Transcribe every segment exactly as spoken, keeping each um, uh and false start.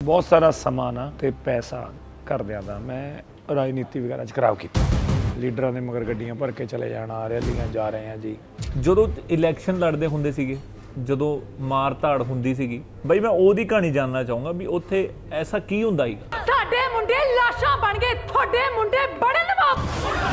बहुत सारा समान ते पैसा घरदियां दा मैं राजनीति वगैरह च खराब की लीडरां दे मगर गड्डियां भर के चले जाना रैलियां जा रहे हैं जी। ਜਦੋਂ ਇਲੈਕਸ਼ਨ ਲੜਦੇ ਹੁੰਦੇ ਸੀਗੇ, ਜਦੋਂ ਮਾਰ ਧਾੜ ਹੁੰਦੀ ਸੀਗੀ ਬਈ, ਮੈਂ ਉਹਦੀ ਕਹਾਣੀ ਜਾਣਨਾ ਚਾਹੂੰਗਾ ਵੀ ਉੱਥੇ ਐਸਾ ਕੀ ਹੁੰਦਾ ਸੀ। ਸਾਡੇ ਮੁੰਡੇ ਲਾਸ਼ਾਂ ਬਣ ਗਏ, ਤੁਹਾਡੇ ਮੁੰਡੇ ਬੜੇ ਨਵਾਬ।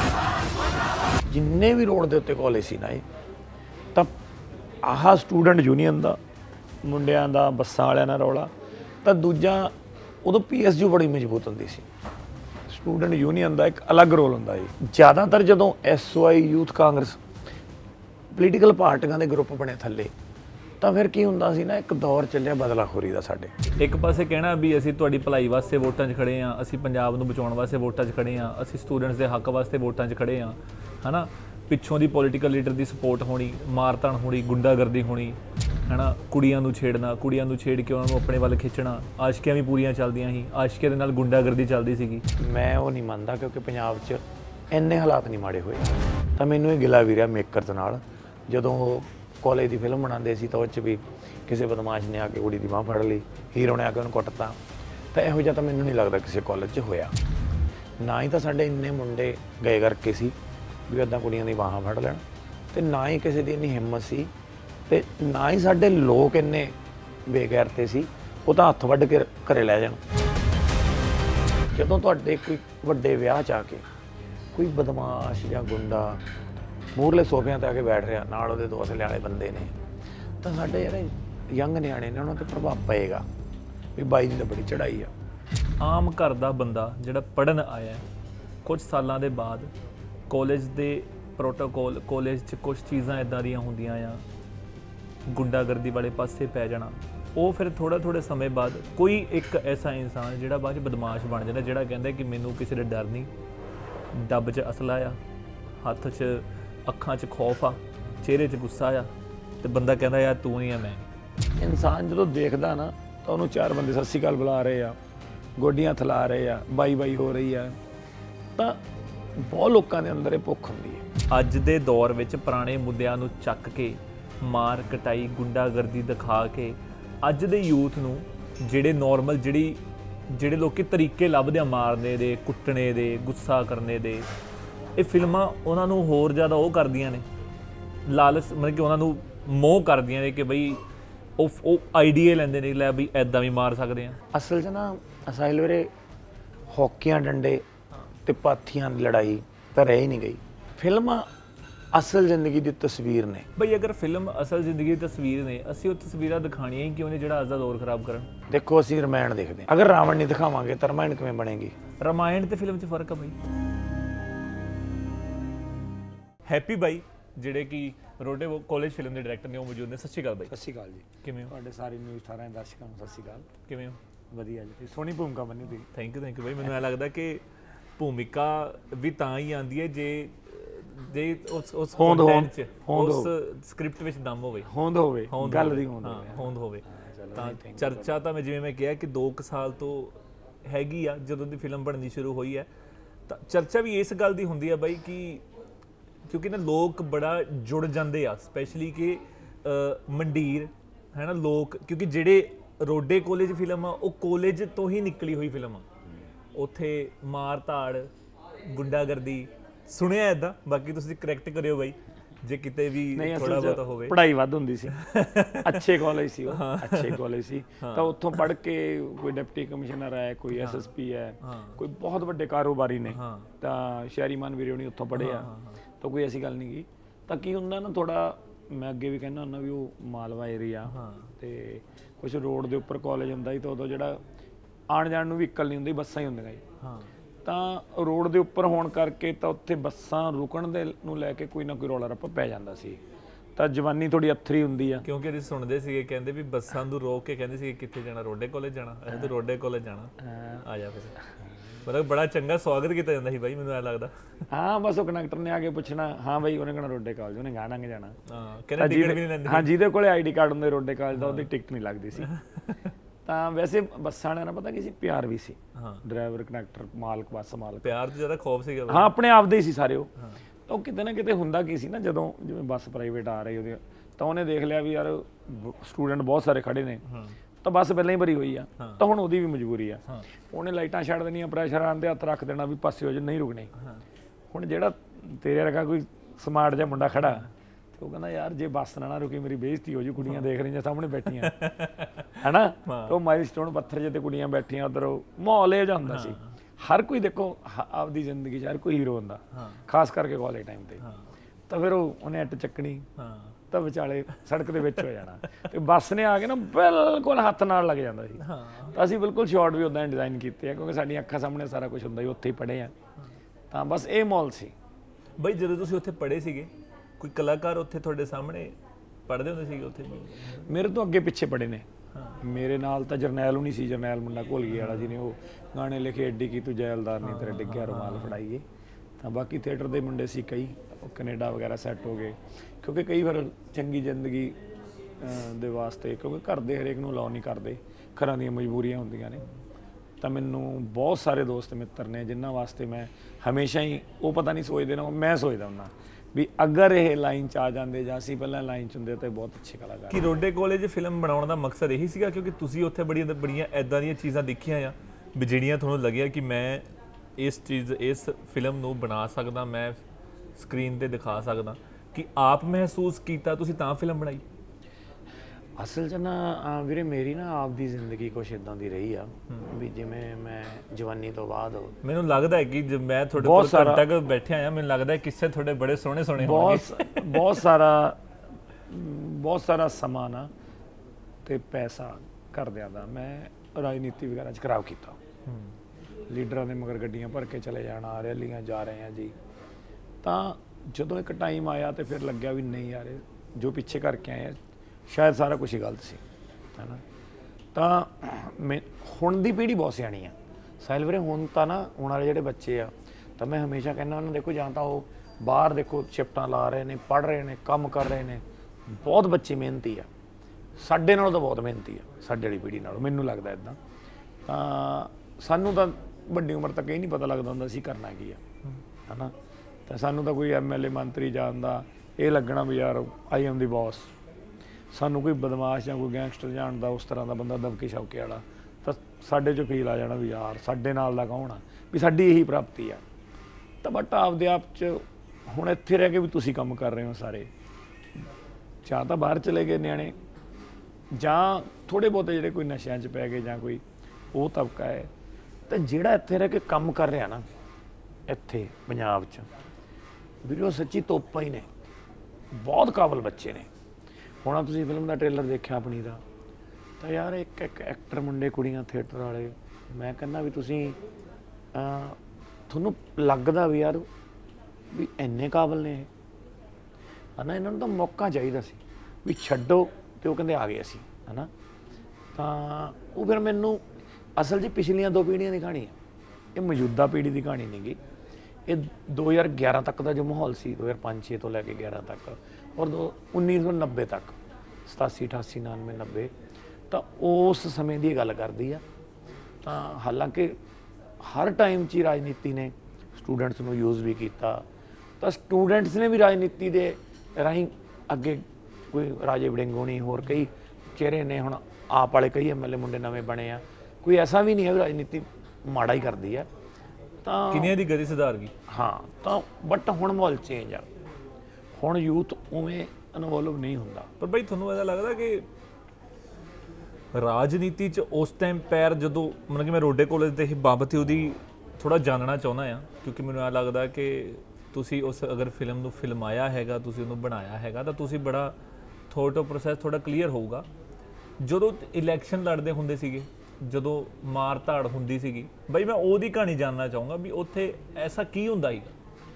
ਜਿੰਨੇ ਵੀ ਰੋਡ ਦੇ ਉੱਤੇ ਕਾਲਜ ਸੀ ਨਾ ਇਹ ਤਾਂ ਆਹ ਸਟੂਡੈਂਟ ਯੂਨੀਅਨ ਦਾ ਮੁੰਡਿਆਂ ਦਾ ਬੱਸਾਂ ਵਾਲਿਆਂ ਨਾਲ ਰੌਲਾ, ਤਾਂ ਦੂਜਾ ਉਦੋਂ ਪੀ ਐਸ ਯੂ ਬੜੀ ਮਜ਼ਬੂਤ ਹੁੰਦੀ ਸੀ। ਸਟੂਡੈਂਟ ਯੂਨੀਅਨ ਦਾ ਇੱਕ ਅਲੱਗ ਰੋਲ ਹੁੰਦਾ ਜੀ। ਜ਼ਿਆਦਾਤਰ ਜਦੋਂ S O I youth Congress political ਪਾਰਟੀਆਂ ਦੇ ਗਰੁੱਪ ਬਣੇ ਥੱਲੇ, ਤਾਂ ਫਿਰ ਕੀ ਹੁੰਦਾ ਸੀ ਨਾ, ਇੱਕ ਦੌਰ ਚੱਲਿਆ ਬਦਲਾਖੋਰੀ ਦਾ ਸਾਡੇ। ਇੱਕ ਪਾਸੇ ਕਹਿਣਾ ਵੀ ਅਸੀਂ ਤੁਹਾਡੀ ਭਲਾਈ ਵਾਸਤੇ ਵੋਟਾਂ 'ਚ ਖੜੇ ਹਾਂ, ਅਸੀਂ ਪੰਜਾਬ ਨੂੰ ਬਚਾਉਣ ਵਾਸਤੇ ਵੋਟਾਂ 'ਚ ਖੜੇ ਹਾਂ, ਅਸੀਂ ਸਟੂਡੈਂਟਸ ਦੇ ਹੱਕ ਵਾਸਤੇ ਵੋਟਾਂ 'ਚ ਖੜੇ ਹਾਂ, ਹੈ ਨਾ। ਪਿੱਛੋਂ ਦੀ ਪੋਲੀਟੀਕਲ ਲੀਡਰ ਦੀ ਸਪੋਰਟ ਹੋਣੀ, ਮਾਰਤਾਣ ਹੋਣੀ, ਗੁੰਡਾਗਰਦੀ ਹੋਣੀ, ਹੈ ਨਾ। ਕੁੜੀਆਂ ਨੂੰ ਛੇੜਨਾ, ਕੁੜੀਆਂ ਨੂੰ ਛੇੜ ਕੇ ਉਹਨਾਂ ਨੂੰ ਆਪਣੇ ਵੱਲ ਖਿੱਚਣਾ, ਆਸ਼ਕੀਆਂ ਵੀ ਪੂਰੀਆਂ ਚੱਲਦੀਆਂ ਸੀ, ਆਸ਼ਕੀਆਂ ਦੇ ਨਾਲ ਗੁੰਡਾਗਰਦੀ ਚੱਲਦੀ ਸੀਗੀ। ਮੈਂ ਉਹ ਨਹੀਂ ਮੰਨਦਾ ਕਿਉਂਕਿ ਪੰਜਾਬ 'ਚ ਇੰਨੇ ਹਾਲਾਤ ਨਹੀਂ ਮਾੜੇ ਹੋਏ। ਤਾਂ ਮੈਨੂੰ ਇਹ ਗਿਲਾ ਵੀ ਰਿਹਾ ਮੇਕਰਸ ਨਾਲ, ਜਦੋਂ ਉਹ ਕਾਲਜ ਦੀ ਫਿਲਮ ਬਣਾਉਂਦੇ ਸੀ ਤਾਂ ਉਹ 'ਚ ਵੀ ਕਿਸੇ ਬਦਮਾਸ਼ ਨੇ ਆ ਕੇ ਕੁੜੀ ਦੀ ਬਾਂਹ ਫੜ ਲਈ, ਹੀਰੋ ਨੇ ਆ ਕੇ ਉਹਨੂੰ ਕੁੱਟਤਾ। ਤਾਂ ਇਹੋ ਜਿਹਾ ਤਾਂ ਮੈਨੂੰ ਨਹੀਂ ਲੱਗਦਾ ਕਿਸੇ ਕਾਲਜ 'ਚ ਹੋਇਆ। ਨਾ ਹੀ ਤਾਂ ਸਾਡੇ ਇੰਨੇ ਮੁੰਡੇ ਗਏ ਕਰਕੇ ਸੀ ਵੀ ਇੱਦਾਂ ਕੁੜੀਆਂ ਦੀ ਬਾਹਾਂ ਫੜ ਲੈਣ, ਅਤੇ ਨਾ ਹੀ ਕਿਸੇ ਦੀ ਇੰਨੀ ਹਿੰਮਤ ਸੀ, ਅਤੇ ਨਾ ਹੀ ਸਾਡੇ ਲੋਕ ਇੰਨੇ ਬੇਗੈਰਤੇ ਸੀ ਉਹ ਤਾਂ ਹੱਥ ਵੱਢ ਕੇ ਘਰੇ ਲੈ ਜਾਣ। ਜਦੋਂ ਤੁਹਾਡੇ ਕੋਈ ਵੱਡੇ ਵਿਆਹ 'ਚ ਆ ਕੇ ਕੋਈ ਬਦਮਾਸ਼ ਜਾਂ ਗੁੰਡਾ ਮੂਹਰਲੇ ਸੋਫਿਆਂ 'ਤੇ ਆ ਕੇ ਬੈਠ ਰਿਹਾ, ਨਾਲ ਉਹਦੇ ਦੋ ਅਸਲੇ ਵਾਲੇ ਬੰਦੇ ਨੇ, ਤਾਂ ਸਾਡੇ ਜਿਹੜੇ ਯੰਗ ਨਿਆਣੇ ਨੇ ਉਹਨਾਂ 'ਤੇ ਪ੍ਰਭਾਵ ਪਏਗਾ ਵੀ ਬਾਈ ਦੀ ਤਾਂ ਬੜੀ ਚੜ੍ਹਾਈ ਆ। ਆਮ ਘਰ ਦਾ ਬੰਦਾ ਜਿਹੜਾ ਪੜ੍ਹਨ ਆਇਆ, ਕੁਝ ਸਾਲਾਂ ਦੇ ਬਾਅਦ ਕਾਲਜ ਦੇ ਪ੍ਰੋਟੋਕੋਲ, ਕਾਲਜ 'ਚ ਕੁਛ ਚੀਜ਼ਾਂ ਇੱਦਾਂ ਦੀਆਂ ਹੁੰਦੀਆਂ ਆ, ਗੁੰਡਾਗਰਦੀ ਵਾਲੇ ਪਾਸੇ ਪੈ ਜਾਣਾ, ਉਹ ਫਿਰ ਥੋੜ੍ਹਾ ਥੋੜ੍ਹੇ ਸਮੇਂ ਬਾਅਦ ਕੋਈ ਇੱਕ ਐਸਾ ਇਨਸਾਨ ਜਿਹੜਾ ਬਾਅਦ 'ਚ ਬਦਮਾਸ਼ ਬਣ ਜਾਂਦਾ, ਜਿਹੜਾ ਕਹਿੰਦਾ ਕਿ ਮੈਨੂੰ ਕਿਸੇ ਦਾ ਡਰ ਨਹੀਂ, ਡੱਬ 'ਚ ਅਸਲਾ ਆ, ਹੱਥ 'ਚ ਅੱਖਾਂ 'ਚ ਖੌਫ ਆ, ਚਿਹਰੇ 'ਚ ਗੁੱਸਾ ਆ, ਤੇ ਬੰਦਾ ਕਹਿੰਦਾ ਯਾਰ ਤੂੰ ਨਹੀਂ ਆ ਮੈਂ। ਇਨਸਾਨ ਜਦੋਂ ਦੇਖਦਾ ਨਾ ਤਾਂ ਉਹਨੂੰ ਚਾਰ ਬੰਦੇ ਸਤਿ ਸ਼੍ਰੀ ਅਕਾਲ ਬੁਲਾ ਰਹੇ ਆ, ਗੋਡੀਆਂ ਥਲਾ ਰਹੇ ਆ, ਬਾਈ ਬਾਈ ਹੋ ਰਹੀ ਆ, ਤਾਂ ਬਹੁਤ ਲੋਕਾਂ ਦੇ ਅੰਦਰ ਇਹ ਭੁੱਖ ਹੁੰਦੀ ਹੈ। ਅੱਜ ਦੇ ਦੌਰ ਵਿੱਚ ਪੁਰਾਣੇ ਮੁੱਦਿਆਂ ਨੂੰ ਚੱਕ ਕੇ ਮਾਰ ਕਟਾਈ, ਗੁੰਡਾਗਰਦੀ ਦਿਖਾ ਕੇ ਅੱਜ ਦੇ ਯੂਥ ਨੂੰ, ਜਿਹੜੇ ਨੋਰਮਲ ਜਿਹੜੀ ਜਿਹੜੇ ਲੋਕੀ ਤਰੀਕੇ ਲੱਭਦੇ ਆ ਮਾਰਨੇ ਦੇ, ਕੁੱਟਣੇ ਦੇ, ਗੁੱਸਾ ਕਰਨੇ ਦੇ, ਇਹ ਫਿਲਮਾਂ ਉਹਨਾਂ ਨੂੰ ਹੋਰ ਜ਼ਿਆਦਾ ਉਹ ਕਰਦੀਆਂ ਨੇ, ਲਾਲਚ, ਮਤਲਬ ਕਿ ਉਹਨਾਂ ਨੂੰ ਮੋਹ ਕਰਦੀਆਂ ਨੇ ਕਿ ਬਈ ਉਹ ਉਹ ਆਈਡੀਆ ਲੈਂਦੇ ਨੇ, ਲੈ ਵੀ ਇੱਦਾਂ ਵੀ ਮਾਰ ਸਕਦੇ ਆ। ਅਸਲ 'ਚ ਨਾ ਅਸਾਈਲ ਵੀਰੇ ਹੌਕੀਆਂ ਡੰਡੇ ਤੇ ਪਾਥੀਆਂ ਦੀ ਲੜਾਈ ਤਾਂ ਰਹਿ ਹੀ ਨਹੀਂ ਗਈ। ਫਿਲਮਾਂ ਅਸਲ ਜ਼ਿੰਦਗੀ ਦੀ ਤਸਵੀਰ ਨੇ ਬਈ। ਅਗਰ ਫਿਲਮ ਅਸਲ ਜ਼ਿੰਦਗੀ ਦੀ ਤਸਵੀਰ ਨੇ, ਅਸੀਂ ਉਹ ਤਸਵੀਰਾਂ ਦਿਖਾਣੀਆਂ ਹੀ ਕਿਉਂ ਨੇ ਜਿਹੜਾ ਅੱਜ ਦਾ ਦੌਰ ਖਰਾਬ ਕਰਨ। ਦੇਖੋ ਅਸੀਂ ਰਮਾਇਣ ਦੇਖਦੇ ਹਾਂ, ਅਗਰ ਰਾਵਣ ਨਹੀਂ ਦਿਖਾਵਾਂਗੇ ਤਾਂ ਰਮਾਇਣ ਕਿਵੇਂ ਬਣੇਗੀ? ਰਮਾਇਣ ਤੇ ਫਿਲਮ 'ਚ ਫਰਕ ਆ ਬਈ। ਹੈਪੀ ਬਾਈ ਜਿਹੜੇ ਕਿ ਰੋਡੇ ਕਾਲਜ ਫਿਲਮ ਦੇ ਡਾਇਰੈਕਟਰ ਨੇ, ਉਹ ਮੌਜੂਦ ਨੇ। ਸਤਿ ਸ਼੍ਰੀ ਅਕਾਲ ਬਾਈ। ਸਤਿ ਸ਼੍ਰੀ ਅਕਾਲ ਜੀ। ਕਿਵੇਂ ਹੋ? ਤੁਹਾਡੇ ਸਾਰੇ ਨਿਊਜ਼ ਅਠਾਰਾਂ ਦਰਸ਼ਕਾਂ ਨੂੰ ਸਤਿ ਸ਼੍ਰੀ ਅਕਾਲ। ਕਿਵੇਂ ਹੋ? ਵਧੀਆ ਜੀ, ਸੋਹਣੀ ਭੂਮਿਕਾ ਬਣੀ ਤੁਸੀਂ। ਥੈਂਕ ਯੂ ਥੈਂਕ ਯੂ ਬਾਈ। ਮੈਨੂੰ ਐਂ ਲੱਗਦਾ ਕਿ ਭੂਮਿਕਾ ਵੀ ਤਾਂ ਹੀ ਆਉਂਦੀ ਹੈ ਜੇ ਜੇ ਉਸ ਉਸ ਕੰਟੈਂਟ 'ਚ, ਉਸ ਸਕ੍ਰਿਪਟ ਵਿੱਚ ਦਮ ਹੋਵੇ, ਹੋਂਦ ਹੋਵੇ, ਗੱਲ ਦੀ ਹੋਂਦ ਹੋਵੇ, ਹੋਂਦ ਹੋਵੇ। ਤਾਂ ਚਰਚਾ ਤਾਂ ਮੈਂ ਜਿਵੇਂ ਮੈਂ ਕਿਹਾ ਕਿ ਦੋ ਕੁ ਸਾਲ ਤੋਂ ਹੈਗੀ ਆ, ਜਦੋਂ ਦੀ ਫਿਲਮ ਬਣਨੀ ਸ਼ੁਰੂ ਹੋਈ ਹੈ, ਤਾਂ ਚਰਚਾ ਵੀ ਇਸ ਗੱਲ ਦੀ ਹੁੰਦੀ ਆ ਬਾਈ ਕਿ ਕਿਉਂਕਿ ਨਾ ਲੋਕ ਬੜਾ ਜੁੜ ਜਾਂਦੇ ਆ, ਸਪੈਸ਼ਲੀ ਕਿ ਮੰਡੀਰ ਹੈ ਨਾ ਲੋਕ, ਕਿਉਂਕਿ ਜਿਹੜੇ ਰੋਡੇ ਕਾਲਜ ਫਿਲਮ ਆ ਉਹ ਕਾਲਜ ਤੋਂ ਹੀ ਨਿਕਲੀ ਹੋਈ ਫਿਲਮ ਆ। ਉੱਥੇ ਮਾਰ ਧਾੜ, ਗੁੰਡਾਗਰਦੀ ਸੁਣਿਆ ਇੱਦਾਂ, ਬਾਕੀ ਤੁਸੀਂ ਕਰੈਕਟ ਕਰਿਓ ਬਾਈ ਜੇ ਕਿਤੇ ਵੀ ਥੋੜਾ ਬਹੁਤਾ ਹੋਵੇ। ਪੜ੍ਹਾਈ ਵੱਧ ਹੁੰਦੀ ਸੀ, ਅੱਛੇ ਕਾਲਜ ਸੀ ਉਹ, ਅੱਛੇ ਕਾਲਜ ਸੀ, ਤਾਂ ਉੱਥੋਂ ਪੜ੍ਹ ਕੇ ਕੋਈ ਡਿਪਟੀ ਕਮਿਸ਼ਨਰ ਹੈ, ਕੋਈ ਐਸ ਐਸ ਪੀ ਹੈ, ਕੋਈ ਬਹੁਤ ਵੱਡੇ ਕਾਰੋਬਾਰੀ ਨੇ, ਤਾਂ ਸ਼ਹਿਰੀਮਾਨ ਵੀਰੇ ਹੋਣੀ ਉੱਥੋਂ ਪੜ੍ਹੇ ਆ, ਤਾਂ ਕੋਈ ਐਸੀ ਗੱਲ ਨਹੀਂ ਗੀ। ਤਾਂ ਕੀ ਹੁੰਦਾ ਨਾ, ਥੋੜ੍ਹਾ ਮੈਂ ਅੱਗੇ ਵੀ ਕਹਿੰਦਾ ਹੁੰਦਾ ਵੀ ਉਹ ਮਾਲਵਾ ਏਰੀਆ, ਅਤੇ ਕੁਛ ਰੋਡ ਦੇ ਉੱਪਰ ਕਾਲਜ ਹੁੰਦਾ ਸੀ, ਤਾਂ ਉਦੋਂ ਜਿਹੜਾ ਆਉਣ ਜਾਣ ਨੂੰ ਵਹੀਕਲ ਨਹੀਂ ਹੁੰਦੀ, ਬੱਸਾਂ ਹੀ ਹੁੰਦੀਆਂ ਜੀ। ਤਾਂ ਰੋਡ ਦੇ ਉੱਪਰ ਹੋਣ ਕਰਕੇ ਤਾਂ ਉੱਥੇ ਬੱਸਾਂ ਰੁਕਣ ਦੇ ਨੂੰ ਲੈ ਕੇ ਕੋਈ ਨਾ ਕੋਈ ਰੌਲਾ ਰੱਪਾ ਪੈ ਜਾਂਦਾ ਸੀ। ਤਾਂ ਜਵਾਨੀ ਥੋੜੀ ਅੱਥਰੀ ਹੁੰਦੀ ਆ, ਕਿਉਂਕਿ ਅਸੀਂ ਸੁਣਦੇ ਸੀਗੇ, ਕਹਿੰਦੇ ਵੀ ਬੱਸਾਂ ਨੂੰ ਰੋਕ ਕੇ ਕਹਿੰਦੇ ਸੀਗੇ ਕਿੱਥੇ ਜਾਣਾ, ਰੋਡੇ ਕਾਲਜ ਜਾਣਾ, ਅਸੀਂ ਤਾਂ ਰੋਡੇ ਕਾਲਜ ਜਾਣਾ, ਆ ਜਾ। ਫਿਰ ਮਤਲਬ ਬੜਾ ਚੰਗਾ ਸਵਾਗਤ ਕੀਤਾ ਜਾਂਦਾ ਸੀ ਬਾਈ, ਮੈਨੂੰ ਐਂ ਲੱਗਦਾ। ਹਾਂ ਬਸ ਉਹ ਕੰਡਕਟਰ ਨੇ ਆ ਕੇ ਪੁੱਛਣਾ, ਹਾਂ ਬਾਈ ਉਹਨੇ ਕਹਿਣਾ ਰੋਡੇ ਕਾਲਜ, ਉਹਨੇ ਗਾਣਾ ਲੰਘ ਜਾਣਾ। ਹਾਂ ਕਹਿੰਦੇ ਟਿਕਟ ਵੀ ਨਹੀਂ ਲੈਂਦੇ। ਹਾਂ, ਜਿਹਦੇ ਕੋਲੇ ਆਈ ਡੀ ਕਾਰਡ ਹੁੰਦੇ ਰੋਡੇ ਕਾਲਜ ਦਾ, ਉਹਦੀ ਟਿਕਟ ਨਹੀਂ ਲੱਗਦੀ ਸੀ। ਤਾਂ ਵੈਸੇ ਬੱਸਾਂ ਵਾਲਿਆਂ ਨਾਲ ਪਤਾ ਕੀ ਸੀ, ਪਿਆਰ ਵੀ ਸੀ। ਡਰਾਈਵਰ, ਕੰਡਕਟਰ, ਮਾਲਕ, ਬੱਸ ਮਾਲਕ, ਪਿਆਰ ਤੋਂ ਜ਼ਿਆਦਾ ਖੌਫ ਸੀਗਾ। ਹਾਂ, ਆਪਣੇ ਆਪ ਦੇ ਹੀ ਸੀ ਸਾਰੇ ਉਹ। ਤਾਂ ਉਹ ਕਿਤੇ ਨਾ ਕਿਤੇ ਹੁੰਦਾ ਕੀ ਸੀ ਨਾ, ਜਦੋਂ ਜਿਵੇਂ ਬੱਸ ਪ੍ਰਾਈਵੇਟ ਆ ਰਹੀ ਉਹਦੀ, ਤਾਂ ਉਹਨੇ ਦੇਖ ਲਿਆ ਵੀ ਯਾਰ ਸਟੂਡੈਂਟ ਬਹੁਤ ਸਾਰੇ ਖੜੇ ਨੇ, ਤਾਂ ਬੱਸ ਪਹਿਲਾਂ ਹੀ ਭਰੀ ਹੋਈ ਆ, ਤਾਂ ਹੁਣ ਉਹਦੀ ਵੀ ਮਜਬੂਰੀ ਆ। ਉਹਨੇ ਲਾਈਟਾਂ ਛੱਡ ਦੇਣੀਆਂ, ਪ੍ਰੈਸ਼ਰ ਆਉਣ ਤੇ ਹੱਥ ਰੱਖ ਦੇਣਾ ਵੀ ਪਾਸੇ ਹੋ ਜਾ, ਨਹੀਂ ਰੁਕਣੀ। ਹੁਣ ਜਿਹੜਾ ਤੇਰੇ ਵਰਗਾ ਕੋਈ ਸਮਾਰਟ ਜਿਹਾ ਮੁੰਡਾ ਖੜਾ ਤੇ ਉਹ ਕਹਿੰਦਾ ਯਾਰ ਜੇ ਬੱਸ ਨਾ ਨਾ ਰੁਕੀ ਮੇਰੀ ਬੇਇੱਜ਼ਤੀ ਹੋ ਜੂ, ਕੁੜੀਆਂ ਦੇਖ ਰਹੀਆਂ ਸਾਹਮਣੇ ਬੈਠੀਆਂ ਹੈਨਾ, ਉਹ ਮਾਈਲਸਟੋਨ ਪੱਥਰ ਜਿਹੇ ਤੇ ਕੁੜੀਆਂ ਬੈਠੀਆਂ, ਉੱਧਰ ਉਹ ਮਾਹੌਲ ਇਹ ਜਿਹਾ ਹੁੰਦਾ ਸੀ। ਹਰ ਕੋਈ ਦੇਖੋ ਆਪਦੀ ਜ਼ਿੰਦਗੀ 'ਚ ਹਰ ਕੋਈ ਹੀਰੋ ਹੁੰਦਾ, ਖਾਸ ਕਰਕੇ ਕਾਲਜ ਟਾਈਮ ਤੇ। ਤਾਂ ਫਿਰ ਉਹ ਉਹਨੇ ਅੱਟ ਚੱਕਣੀ ਤਾਂ ਵਿਚਾਲੇ ਸੜਕ ਦੇ ਵਿੱਚ ਹੋ ਜਾਣਾ, ਤੇ ਬੱਸ ਨੇ ਆ ਕੇ ਨਾ ਬਿਲਕੁਲ ਹੱਥ ਨਾਲ ਲੱਗ ਜਾਂਦਾ ਸੀ। ਤਾਂ ਅਸੀਂ ਬਿਲਕੁਲ ਸ਼ਾਰਟ ਵੀ ਉੱਦਾਂ ਡਿਜ਼ਾਈਨ ਕੀਤੇ ਆ, ਕਿਉਂਕਿ ਸਾਡੀਆਂ ਅੱਖਾਂ ਸਾਹਮਣੇ ਸਾਰਾ ਕੁਝ ਹੁੰਦਾ ਸੀ, ਉੱਥੇ ਹੀ ਪੜ੍ਹੇ ਆ। ਤਾਂ ਬਸ ਇਹ ਮਾਹੌਲ ਸੀ। ਬਈ ਜਦੋਂ ਤੁਸੀਂ ਉੱਥੇ ਪੜ੍ਹੇ ਸੀਗੇ, ਕੋਈ ਕਲਾਕਾਰ ਉੱਥੇ ਤੁਹਾਡੇ ਸਾਹਮਣੇ ਪੜ੍ਹਦੇ ਹੁੰਦੇ ਸੀਗੇ ਉੱਥੇ? ਮੇਰੇ ਤੋਂ ਅੱਗੇ ਪਿੱਛੇ ਪੜ੍ਹੇ ਨੇ। ਮੇਰੇ ਨਾਲ ਤਾਂ ਜਰਨੈਲ ਹੁਣੀ ਸੀ, ਜਰਨੈਲ ਮੁੰਡਾ ਘੋਲਗੀ ਵਾਲਾ, ਜਿਹਨੇ ਉਹ ਗਾਣੇ ਲਿਖੇ ਐਡੀ ਕੀ ਤੂੰ ਜੈਲਦਾਰ ਨਹੀਂ ਤੇਰੇ ਡਿੱਗਿਆ ਰੁਮਾਲ ਫੜਾਈਏ। ਤਾਂ ਬਾਕੀ ਥੀਏਟਰ ਦੇ ਮੁੰਡੇ ਸੀ ਕਈ, ਉਹ ਕੈਨੇਡਾ ਵਗੈਰਾ ਸੈੱਟ ਹੋ ਗਏ, ਕਿਉਂਕਿ ਕਈ ਵਾਰ ਚੰਗੀ ਜ਼ਿੰਦਗੀ ਦੇ ਵਾਸਤੇ, ਕਿਉਂਕਿ ਘਰ ਦੇ ਹਰੇਕ ਨੂੰ ਅਲਾਉ ਨਹੀਂ ਕਰਦੇ, ਘਰਾਂ ਦੀਆਂ ਮਜਬੂਰੀਆਂ ਹੁੰਦੀਆਂ ਨੇ। ਤਾਂ ਮੈਨੂੰ ਬਹੁਤ ਸਾਰੇ ਦੋਸਤ ਮਿੱਤਰ ਨੇ ਜਿਨ੍ਹਾਂ ਵਾਸਤੇ ਮੈਂ ਹਮੇਸ਼ਾ ਹੀ, ਉਹ ਪਤਾ ਨਹੀਂ ਸੋਚਦੇ ਨਾ, ਮੈਂ ਸੋਚਦਾ ਹੁੰਦਾ ਵੀ ਅਗਰ ਇਹ ਲਾਈਨ 'ਚ ਆ ਜਾਂਦੇ ਜਾਂ ਅਸੀਂ ਪਹਿਲਾਂ ਲਾਈਨ 'ਚ ਹੁੰਦੇ ਤਾਂ ਬਹੁਤ ਅੱਛੇ ਕਲਾਕਾਰ। ਕਿ ਰੋਡੇ ਕਾਲਜ ਫਿਲਮ ਬਣਾਉਣ ਦਾ ਮਕਸਦ ਇਹੀ ਸੀਗਾ, ਕਿਉਂਕਿ ਤੁਸੀਂ ਉੱਥੇ ਬੜੀਆਂ ਬੜੀਆਂ ਇੱਦਾਂ ਦੀਆਂ ਚੀਜ਼ਾਂ ਦੇਖੀਆਂ ਆ ਵੀ ਜਿਹੜੀਆਂ ਤੁਹਾਨੂੰ ਲੱਗਿਆ ਕਿ ਮੈਂ ਇਸ ਚੀਜ਼ ਇਸ ਫਿਲਮ ਨੂੰ ਬਣਾ ਸਕਦਾ, ਮੈਂ ਸਕਰੀਨ ਤੇ ਦਿਖਾ ਸਕਦਾ, ਕਿ ਆਪ ਮਹਿਸੂਸ ਕੀਤਾ ਤੁਸੀਂ ਤਾਂ ਫਿਲਮ ਬਣਾਈ? ਅਸਲ 'ਚ ਨਾ ਵੀਰੇ ਮੇਰੀ ਨਾ ਆਪਦੀ ਜ਼ਿੰਦਗੀ ਕੁਛ ਇੱਦਾਂ ਦੀ ਰਹੀ ਆ ਵੀ ਜਿਵੇਂ ਮੈਂ ਜਵਾਨੀ ਤੋਂ ਬਾਅਦ, ਮੈਨੂੰ ਲੱਗਦਾ ਹੈ ਕਿ ਜੇ ਮੈਂ ਤੁਹਾਡੇ ਕੋਲ ਘੰਟਾ ਕੁ ਬੈਠਿਆ ਆ, ਮੈਨੂੰ ਲੱਗਦਾ ਹੈ ਕਿਸੇ ਤੁਹਾਡੇ ਬੜੇ ਸੋਹਣੇ ਸੋਹਣੇ ਬਹੁਤ ਬਹੁਤ ਸਾਰਾ ਬਹੁਤ ਸਾਰਾ ਸਮਾਂ ਨਾ ਤੇ ਪੈਸਾ ਘਰਦਿਆਂ ਦਾ ਮੈਂ ਰਾਜਨੀਤੀ ਵਗੈਰਾ 'ਚ ਖਰਾਬ ਕੀਤਾ। ਲੀਡਰਾਂ ਦੇ ਮਗਰ ਗੱਡੀਆਂ ਭਰ ਕੇ ਚਲੇ ਜਾਣਾ, ਰੈਲੀਆਂ ਜਾ ਰਹੇ ਆ ਜੀ। ਤਾਂ ਜਦੋਂ ਇੱਕ ਟਾਈਮ ਆਇਆ ਤੇ ਫਿਰ ਲੱਗਿਆ ਵੀ ਨਹੀਂ ਯਾਰ ਜੋ ਪਿੱਛੇ ਕਰਕੇ ਆਏ ਆ ਸ਼ਾਇਦ ਸਾਰਾ ਕੁਛ ਹੀ ਗਲਤ ਸੀ, ਹੈ ਨਾ। ਤਾਂ ਮੈਂ ਹੁਣ ਦੀ ਪੀੜ੍ਹੀ ਬਹੁਤ ਸਿਆਣੀ ਆ ਸਾਹਿਲ ਵੀਰੇ। ਹੁਣ ਤਾਂ ਨਾ ਹੁਣ ਵਾਲੇ ਜਿਹੜੇ ਬੱਚੇ ਆ, ਤਾਂ ਮੈਂ ਹਮੇਸ਼ਾ ਕਹਿੰਦਾ ਉਹਨਾਂ ਦੇਖੋ ਜਾਂ ਤਾਂ ਉਹ ਬਾਹਰ ਦੇਖੋ ਸ਼ਿਫਟਾਂ ਲਾ ਰਹੇ ਨੇ, ਪੜ੍ਹ ਰਹੇ ਨੇ, ਕੰਮ ਕਰ ਰਹੇ ਨੇ, ਬਹੁਤ ਬੱਚੇ ਮਿਹਨਤੀ ਆ, ਸਾਡੇ ਨਾਲੋਂ ਤਾਂ ਬਹੁਤ ਮਿਹਨਤੀ ਆ, ਸਾਡੇ ਵਾਲੀ ਪੀੜ੍ਹੀ ਨਾਲੋਂ ਮੈਨੂੰ ਲੱਗਦਾ ਇੱਦਾਂ। ਤਾਂ ਸਾਨੂੰ ਤਾਂ ਵੱਡੀ ਉਮਰ ਤੱਕ ਇਹ ਨਹੀਂ ਪਤਾ ਲੱਗਦਾ ਹੁੰਦਾ ਸੀ ਕਰਨਾ ਕੀ ਆ, ਹੈ ਨਾ। ਤਾਂ ਸਾਨੂੰ ਤਾਂ ਕੋਈ ਐਮ ਐਲ ਏ ਮੰਤਰੀ ਜਾਣਦਾ, ਇਹ ਲੱਗਣਾ ਵੀ ਯਾਰ ਆਈ ਐਮ ਦੀ ਬੌਸ। ਸਾਨੂੰ ਕੋਈ ਬਦਮਾਸ਼ ਜਾਂ ਕੋਈ ਗੈਂਗਸਟਰ ਜਾਣਦਾ, ਉਸ ਤਰ੍ਹਾਂ ਦਾ ਬੰਦਾ ਦਬਕੇ ਸ਼ੌਕੇ ਵਾਲਾ, ਤਾਂ ਸਾਡੇ 'ਚ ਫੀਲ ਆ ਜਾਣਾ ਵੀ ਯਾਰ ਸਾਡੇ ਨਾਲ ਦਾ ਕੌਣ ਆ, ਵੀ ਸਾਡੀ ਇਹੀ ਪ੍ਰਾਪਤੀ ਆ। ਤਾਂ ਬਟ ਆਪਦੇ ਆਪ 'ਚ ਹੁਣ ਇੱਥੇ ਰਹਿ ਕੇ ਵੀ ਤੁਸੀਂ ਕੰਮ ਕਰ ਰਹੇ ਹੋ ਸਾਰੇ, ਜਾਂ ਤਾਂ ਬਾਹਰ ਚਲੇ ਗਏ ਨਿਆਣੇ, ਜਾਂ ਥੋੜ੍ਹੇ ਬਹੁਤੇ ਜਿਹੜੇ ਕੋਈ ਨਸ਼ਿਆਂ 'ਚ ਪੈ ਗਏ, ਜਾਂ ਕੋਈ ਉਹ ਤਬਕਾ ਹੈ। ਤਾਂ ਜਿਹੜਾ ਇੱਥੇ ਰਹਿ ਕੇ ਕੰਮ ਕਰ ਰਿਹਾ ਨਾ ਇੱਥੇ ਪੰਜਾਬ 'ਚ ਵੀਰੇ, ਉਹ ਸੱਚੀ ਤੋਪਾਂ ਹੀ ਨੇ, ਬਹੁਤ ਕਾਬਲ ਬੱਚੇ ਨੇ। ਹੁਣ ਤੁਸੀਂ ਫਿਲਮ ਦਾ ਟ੍ਰੇਲਰ ਦੇਖਿਆ ਆਪਣੀ ਦਾ, ਤਾਂ ਯਾਰ ਇੱਕ ਇੱਕ ਐਕਟਰ ਮੁੰਡੇ ਕੁੜੀਆਂ ਥੀਏਟਰ ਵਾਲੇ, ਮੈਂ ਕਹਿੰਦਾ ਵੀ ਤੁਸੀਂ ਤੁਹਾਨੂੰ ਲੱਗਦਾ ਵੀ ਯਾਰ ਵੀ ਇੰਨੇ ਕਾਬਲ ਨੇ ਇਹ, ਹੈ ਨਾ। ਇਹਨਾਂ ਨੂੰ ਤਾਂ ਮੌਕਾ ਚਾਹੀਦਾ ਸੀ ਵੀ ਛੱਡੋ, ਅਤੇ ਉਹ ਕਹਿੰਦੇ ਆ ਗਏ ਅਸੀਂ, ਹੈ ਨਾ। ਤਾਂ ਉਹ ਫਿਰ ਮੈਨੂੰ ਅਸਲ 'ਚ ਪਿਛਲੀਆਂ ਦੋ ਪੀੜ੍ਹੀਆਂ ਦੀ ਕਹਾਣੀ ਹੈ, ਇਹ ਮੌਜੂਦਾ ਪੀੜ੍ਹੀ ਦੀ ਕਹਾਣੀ ਨਹੀਂ ਗੀ। ਇਹ ਦੋ ਹਜ਼ਾਰ ਗਿਆਰਾਂ ਤੱਕ ਦਾ ਜੋ ਮਾਹੌਲ ਸੀ, ਦੋ ਹਜ਼ਾਰ ਪੰਜ ਛੇ ਤੋਂ ਲੈ ਕੇ ਗਿਆਰਾਂ ਤੱਕ, ਔਰ ਦੋ ਉੱਨੀ ਸੌ ਨੱਬੇ ਤੱਕ, ਸਤਾਸੀ ਅਠਾਸੀ ਉਣਾਨਵੇਂ ਨੱਬੇ, ਤਾਂ ਉਸ ਸਮੇਂ ਦੀ ਗੱਲ ਕਰਦੀ ਆ। ਤਾਂ ਹਾਲਾਂਕਿ ਹਰ ਟਾਈਮ 'ਚ ਹੀ ਰਾਜਨੀਤੀ ਨੇ ਸਟੂਡੈਂਟਸ ਨੂੰ ਯੂਜ਼ ਵੀ ਕੀਤਾ, ਤਾਂ ਸਟੂਡੈਂਟਸ ਨੇ ਵੀ ਰਾਜਨੀਤੀ ਦੇ ਰਾਹੀਂ ਅੱਗੇ, ਕੋਈ ਰਾਜੇ ਵੜਿੰਗ ਹੋਣੀ, ਹੋਰ ਕਈ ਚਿਹਰੇ ਨੇ, ਹੁਣ ਆਪ ਵਾਲੇ ਕਈ ਐਮ ਐਲ ਏ ਮੁੰਡੇ ਨਵੇਂ ਬਣੇ ਆ, ਕੋਈ ਐਸਾ ਵੀ ਨਹੀਂ ਹੈ ਵੀ ਰਾਜਨੀਤੀ ਮਾੜਾ ਹੀ ਕਰਦੀ ਆ। ਤਾਂ ਕਿੰਨੀਆਂ ਦੀ ਗਤੀ ਸੁਧਾਰ ਗਈ। ਹਾਂ, ਤਾਂ ਬਟ ਹੁਣ ਮਾਹੌਲ ਚੇਂਜ ਆ, ਹੁਣ ਯੂਥ ਉਵੇਂ ਇਨਵੋਲਵ ਨਹੀਂ ਹੁੰਦਾ। ਪਰ ਬਈ ਤੁਹਾਨੂੰ ਐਸਾ ਲੱਗਦਾ ਕਿ ਰਾਜਨੀਤੀ 'ਚ ਉਸ ਟਾਈਮ ਪੈਰ ਜਦੋਂ, ਮਤਲਬ ਕਿ ਮੈਂ ਰੋਡੇ ਕਾਲਜ ਦੇ ਹੀ ਬਾਬਤ ਉਹਦੀ ਥੋੜ੍ਹਾ ਜਾਣਨਾ ਚਾਹੁੰਦਾ ਹਾਂ, ਕਿਉਂਕਿ ਮੈਨੂੰ ਇਹ ਲੱਗਦਾ ਕਿ ਤੁਸੀਂ ਉਸ ਅਗਰ ਫਿਲਮ ਨੂੰ ਫਿਲਮਾਇਆ ਹੈਗਾ, ਤੁਸੀਂ ਉਹਨੂੰ ਬਣਾਇਆ ਹੈਗਾ, ਤਾਂ ਤੁਸੀਂ ਬੜਾ ਥੋਟ ਪ੍ਰੋਸੈਸ ਥੋੜ੍ਹਾ ਕਲੀਅਰ ਹੋਊਗਾ। ਜਦੋਂ ਇਲੈਕਸ਼ਨ ਲੜਦੇ ਹੁੰਦੇ ਸੀਗੇ, ਜਦੋਂ ਮਾਰ ਧਾੜ ਹੁੰਦੀ ਸੀਗੀ, ਬਈ ਮੈਂ ਉਹਦੀ ਕਹਾਣੀ ਜਾਣਨਾ ਚਾਹੂੰਗਾ ਵੀ ਉੱਥੇ ਐਸਾ ਕੀ ਹੁੰਦਾ ਸੀ?